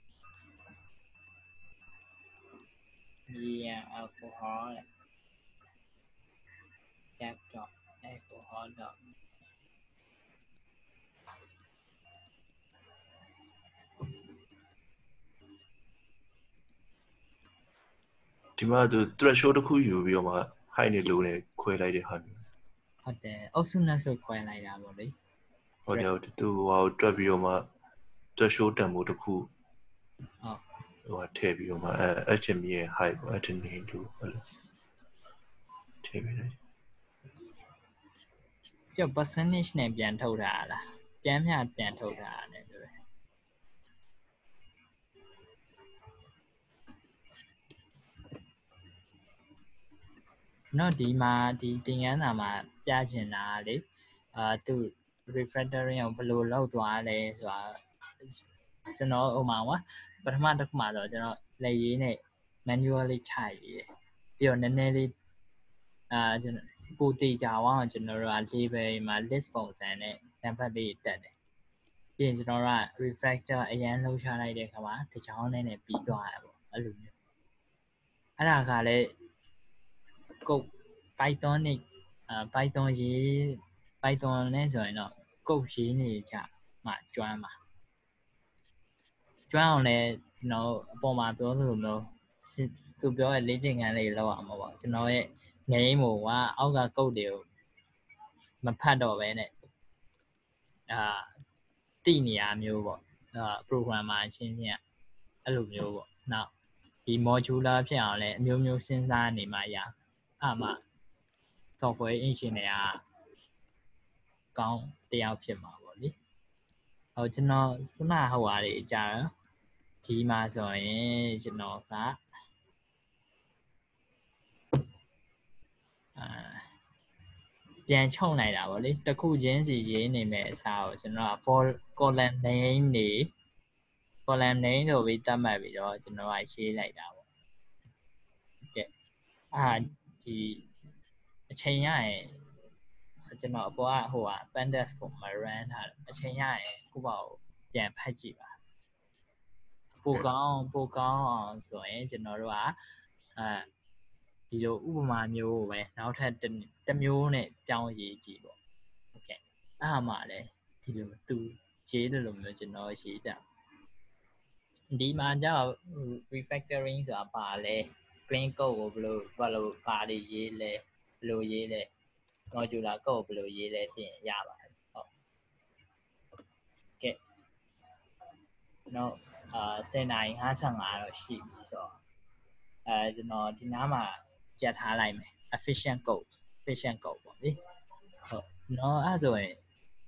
Yeah alcohol cap dot alcohol dot ဒီမှာသူ threshold တစ်ခုယူပြီးတော့မှ high နဲ့ low နဲ့ခွဲလိုက်တဲ့ဟာမျိုးဟုတ်တယ်အုပ်စုနဲ့ဆိုခွဲလိုက်တာပေါ့လေဟုတ်တယ်သူဟိုတွက်ပြီးတော့မှ threshold တန်ဖိုးတစ်ခုဟုတ်ဟိုထည့်ပြီးတော့မှအဲအချင်းမြေ high ပေါ့အချင်းနေ low ဟုတ်လားထည့်ပြီးလိုက်ပြ percentage နဲ့ပြန်ထုတ်တာလားပြန်မြပြန်ထုတ်တာနဲ့တွေ့နော်ဒီမှာဒီတင်ငန်းစာမှာပြချင်တာလေအာသူ refractoring ကိုဘယ်လိုလုပ်သွားလဲဆိုတာကျွန်တော်ဥမာကွာပထမတစ်ခုမှာတော့ကျွန်တော်လက်ရေးနဲ့ manually ချရေးတယ်ပြီးတော့နည်းနည်းလေးအာကျွန်တော်ပိုတေချာအောင်ကျွန်တော်တို့က label မှာ list ပုံစံနဲ့နံပါတ်လေးတက်တယ်ပြီးရင်ကျွန်တော်တို့က refractor အရန်လှုပ်ရှားလိုက်တဲ့အခါမှာတချောင်းနဲ့ပြီးသွားတာပေါ့အဲ့လိုမျိုးအဲ့ဒါကလည်းကုတ် Python နဲ့အာ Python ရေး Python နဲ့ဆိုရင်တော့ကုတ်ရေးနေကြမှာကျွမ်းပါကျွမ်းအောင်လည်းကျွန်တော်အပေါ်မှာပြောသလိုမျိုးသူပြောရဲ့လေ့ကျင့်ခန်းလေးလောက်အောင်ပါပေါ့ကျွန်တော်ရဲ့ name ကိုကအောက်ကကုတ်တွေကိုမဖတ်တော့ဘဲနဲ့အာတိနေရမျိုးပေါ့အာ programmer အချင်းချင်းအဲ့လိုမျိုးပေါ့နောက်ဒီ modular ဖြစ်အောင်လည်းအမျိုးမျိုးစဉ်းစားနေမှရအဲ့မှာ software engineer ကောင်းတယောက်ဖြစ်မှာပေါ့လေဟိုကျွန်တော်ခုနဟိုဟာတွေကြာတော့ဒီမှာဆိုရင်ကျွန်တော်ကအာပြန်ချုပ်လိုက်တာပေါ့လေတစ်ခုချင်းစီရေးနေမယ်အစားကိုကျွန်တော်က for column name နေ column name ဆိုပြီးသတ်မှတ်ပြီးတော့ကျွန်တော်ကရေးလိုက်တာပေါ့ကဲအာဒီအချိန်ရရင်ကျွန်တော်အပေါ်ကဟိုဟာ pandas ကိုမ run ထားတယ်အချိန်ရရင်ခုပါကိုပြန်ဖတ်ကြည့်ပါပိုကောင်းပိုကောင်းအောင်ဆိုရင်ကျွန်တော်တို့ကအဲဒီလိုဥပမာမျိုးကိုပဲနောက်ထပ်တစ်မျိုးနဲ့ပြောင်းရေးကြည့်ပေါ့โอเคအဲ့မှာလည်းဒီလိုသူရေးတယ်လို့မျိုးကျွန်တော်ရေးတာဒီမှာကျတော့ refactoring ဆိုတာပါလဲ clean code ကိုဘယ်လိုဘယ်လိုပါတွေရေးလဲဘယ်လိုရေးလဲ modular code ဘယ်လိုရေးလဲသိရင်ရပါတယ်ဟုတ်ကဲနောက်အာtenနာရီห้าสิบห้าတော့ရှိပြီဆိုတော့အဲကျွန်တော်ဒီနားမှာကြက်ထားလိုက်မယ် efficient code efficient code ပေါ့လေဟုတ်ကျွန်တော်အဲ့ဆိုရင်အဲ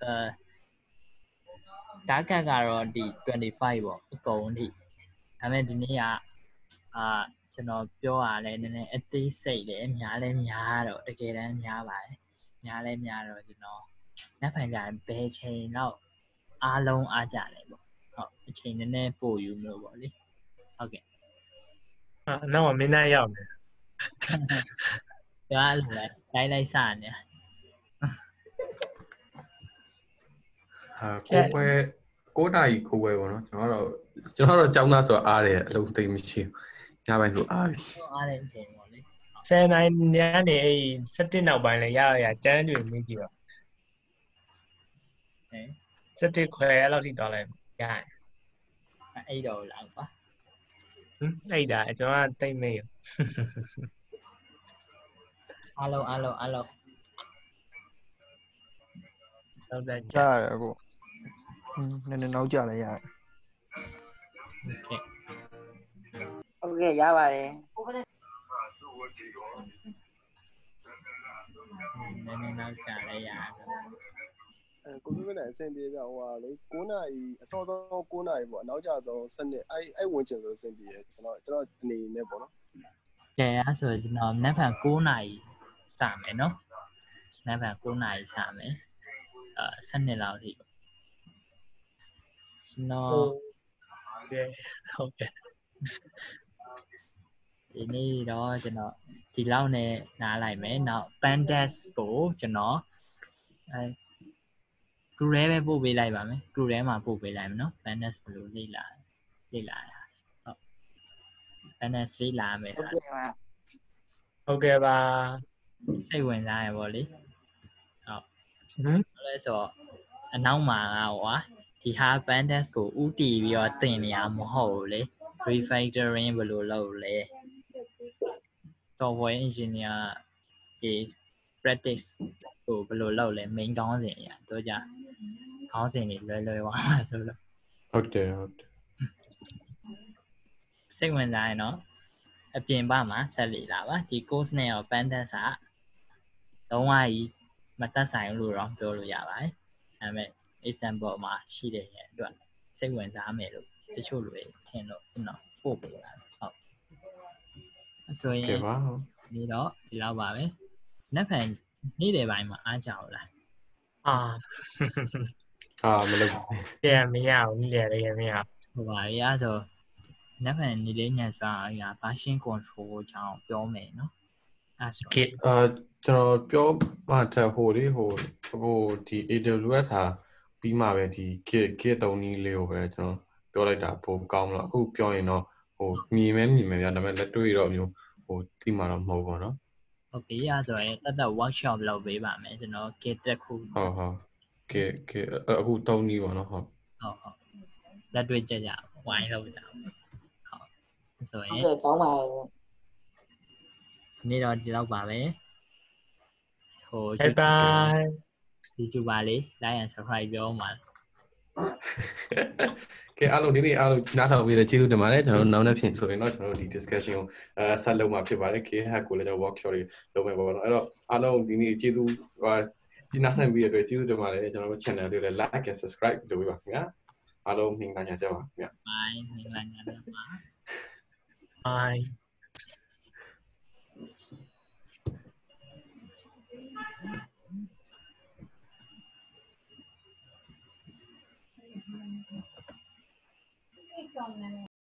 target ကတော့ဒီtwenty-fiveပေါ့အကုန်ထိဒါပေမဲ့ဒီနေ့ကအာကျွန်တော်ပြောရလဲနည်းနည်းအသေးစိတ်တယ်များလဲများတော့တကယ်တမ်းများပါတယ်များလဲများတော့ကျွန်တော်နောက်ဖန်ကြရင်ဘယ်ချိန်တော့အားလုံးအားကြတယ်ပေါ့ဟုတ်အချိန်နည်းနည်းပို့ယူလို့ပေါ့လေဟုတ်ကဲ့အာနောက်မင်းသားရောက်နေဒါလည်းလိုက်လိုက်စနေအာကိုယ်ပဲကိုနာရီကိုယ်ပဲပေါ့နော်ကျွန်တော်တော့ကျွန်တော်တော့ကျောင်းသားဆိုအားတယ်အလုံးသိမရှိဘူးညပိုင်းဆိုအားပြီအားတဲ့အချိန်ပေါ့လေ ten nineညနေအဲ့sevenနောက်ပိုင်းလဲရရကျန်းတွေမိကြည့်ပါဟဲ့ sevenခွဲအဲ့လောက်ထိတောင်းလိုက်ရရအဲ့တော့လောက်ပါဟမ်အဲ့ဒါကျွန်တော်ကတိတ်မေးအားလုံးအားလုံးအားလုံးတော့တဲ့ကြားရအခုဟင်းနည်းနည်းနောက်ကြလဲရတယ်โอเคโอเคရပါတယ်နည်းနည်းနောက်ကြလဲရတယ်အဲကိုပြည့်နဲ့အဆင်ပြေပြဟိုဟာလေnineနာရီအစောဆုံးnineနာရီပေါ့နောက်ကျတော့စနစ်အဲ့အဲ့ဝင်ချင်ဆိုအဆင်ပြေတယ်ကျွန်တော်ကျွန်တော်အနေနဲ့ပေါ့နော်ကဲအဲ့ဆိုကျွန်တော်မနေ့ကnineနာရီสามเนาะนั่นแบบกูนายสามเอ่อสั้นในเราที่เนาะโอเคโอเคทีนี้เราจะเนาะที่เราเนี่ยน่าอะไรไหมเนาะ Pandas กูจะเนาะไอ้กรูเร่ไม่พูดไปไรบ้างไหมกรูเร่มาพูดไปไรมั้ยเนาะ Pandas ไม่รู้ลีลาลีลาอ๋อ Pandas ลีลาไหมครับโอเคป่ะစိတ်ဝင်စားရပါလေဟုတ်ဟမ်လဲဆိုအနောက်မှာကွာဒီဟာ Pandas ကိုဥတီပြီးတော့တင်နေရမဟုတ်ဘူးလေ refactoring ဘယ်လိုလုပ်လဲ software engineer ဒီ practice ကိုဘယ်လိုလုပ်လဲ main ကောင်းစဉ်ရတော့ကြခေါင်းစဉ်တွေလွယ်လွယ်သွားမှာဆိုလို့ဟုတ်တယ်ဟုတ်တယ်စိတ်ဝင်စားရင်တော့အပြင်ဘက်မှာဆက်လေလာပါဒီ course နဲ့ရော Pandas ကလုံးဝကြီးမတက်ဆိုင်လို့တော့ပြောလို့ရပါတယ်။ဒါပေမဲ့ example မှာရှိတဲ့ရဲ့အတွက်စိတ်ဝင်စားမယ်လို့တချို့လူတွေထင်လို့ကျွန်တော်ပို့ပေးပါမယ်။ဟုတ်။ဆိုရင်ဒီတော့ဒီလောက်ပါပဲ။နောက်ဖန်နေ့တွေပိုင်းမှာအားကြအောင်လား။အာအာမလုပ်ဘူး။ပြန်မရဘူးနေ့တွေလည်းမရဘူး။ဟုတ်ပါရဲ့အဲဆိုနောက်ဖန်နေ့လေးညံစားအရာ version control ကိုကြောင်းပြောမယ်နော်။အဲဆိုအာကျွန်တော်ပြောမှတဲ့ဟိုလေးဟိုဟိုဒီ A W S ဟာပြီးမှပဲဒီ kit kit သုံးနည်းလေးကိုပဲကျွန်တော်ပြောလိုက်တာပိုကောင်းတော့အခုပြောရင်တော့ဟိုမြင်မဲမြင်မဲပြဒါပေမဲ့လက်တွေ့တော့မျိုးဟိုသိမှာတော့မဟုတ်ဘူးเนาะဟုတ်ပြီအဲဆိုရင်တက်တက် workshop လုပ်ပေးပါမယ်ကျွန်တော် kit တစ်ခုဟုတ်ဟုတ် kit kit အခုသုံးနည်းပေါ့เนาะဟုတ်ဟုတ်ဟုတ်လက်တွေ့ကြကြဝိုင်းလုပ်တာဟုတ်ဆိုရင်ဟုတ်ကောင်းပါနေ့တော့ဒီလောက်ပါပဲဟို bye bye ဒီကျူပါလေး like and subscribe ပြောမှာကဲအားလုံးဒီနေ့အားလုံးနားထောင်ပြီးတဲ့ကျေးဇူးတင်ပါတယ်ကျွန်တော်တို့နောက်နေ့ဖြစ်ဆိုရင်တော့ကျွန်တော်တို့ဒီ discussion ကိုအဲဆက်လုပ်မှာဖြစ်ပါတယ် K hack ကိုလည်းကျွန်တော် workshop တွေလုပ်မယ်ပေါ့နော်အဲ့တော့အားလုံးဒီနေ့ကျေးဇူးဟိုစီနာဆိုင်ပြီးတဲ့အတွက်ကျေးဇူးတင်ပါတယ်ကျွန်တော်တို့ channel လေးလည်း like and subscribe လုပ်ပေးပါခင်ဗျာအားလုံးမင်္ဂလာညချမ်းပါခင်ဗျာ bye မင်္ဂလာညချမ်းပါ bye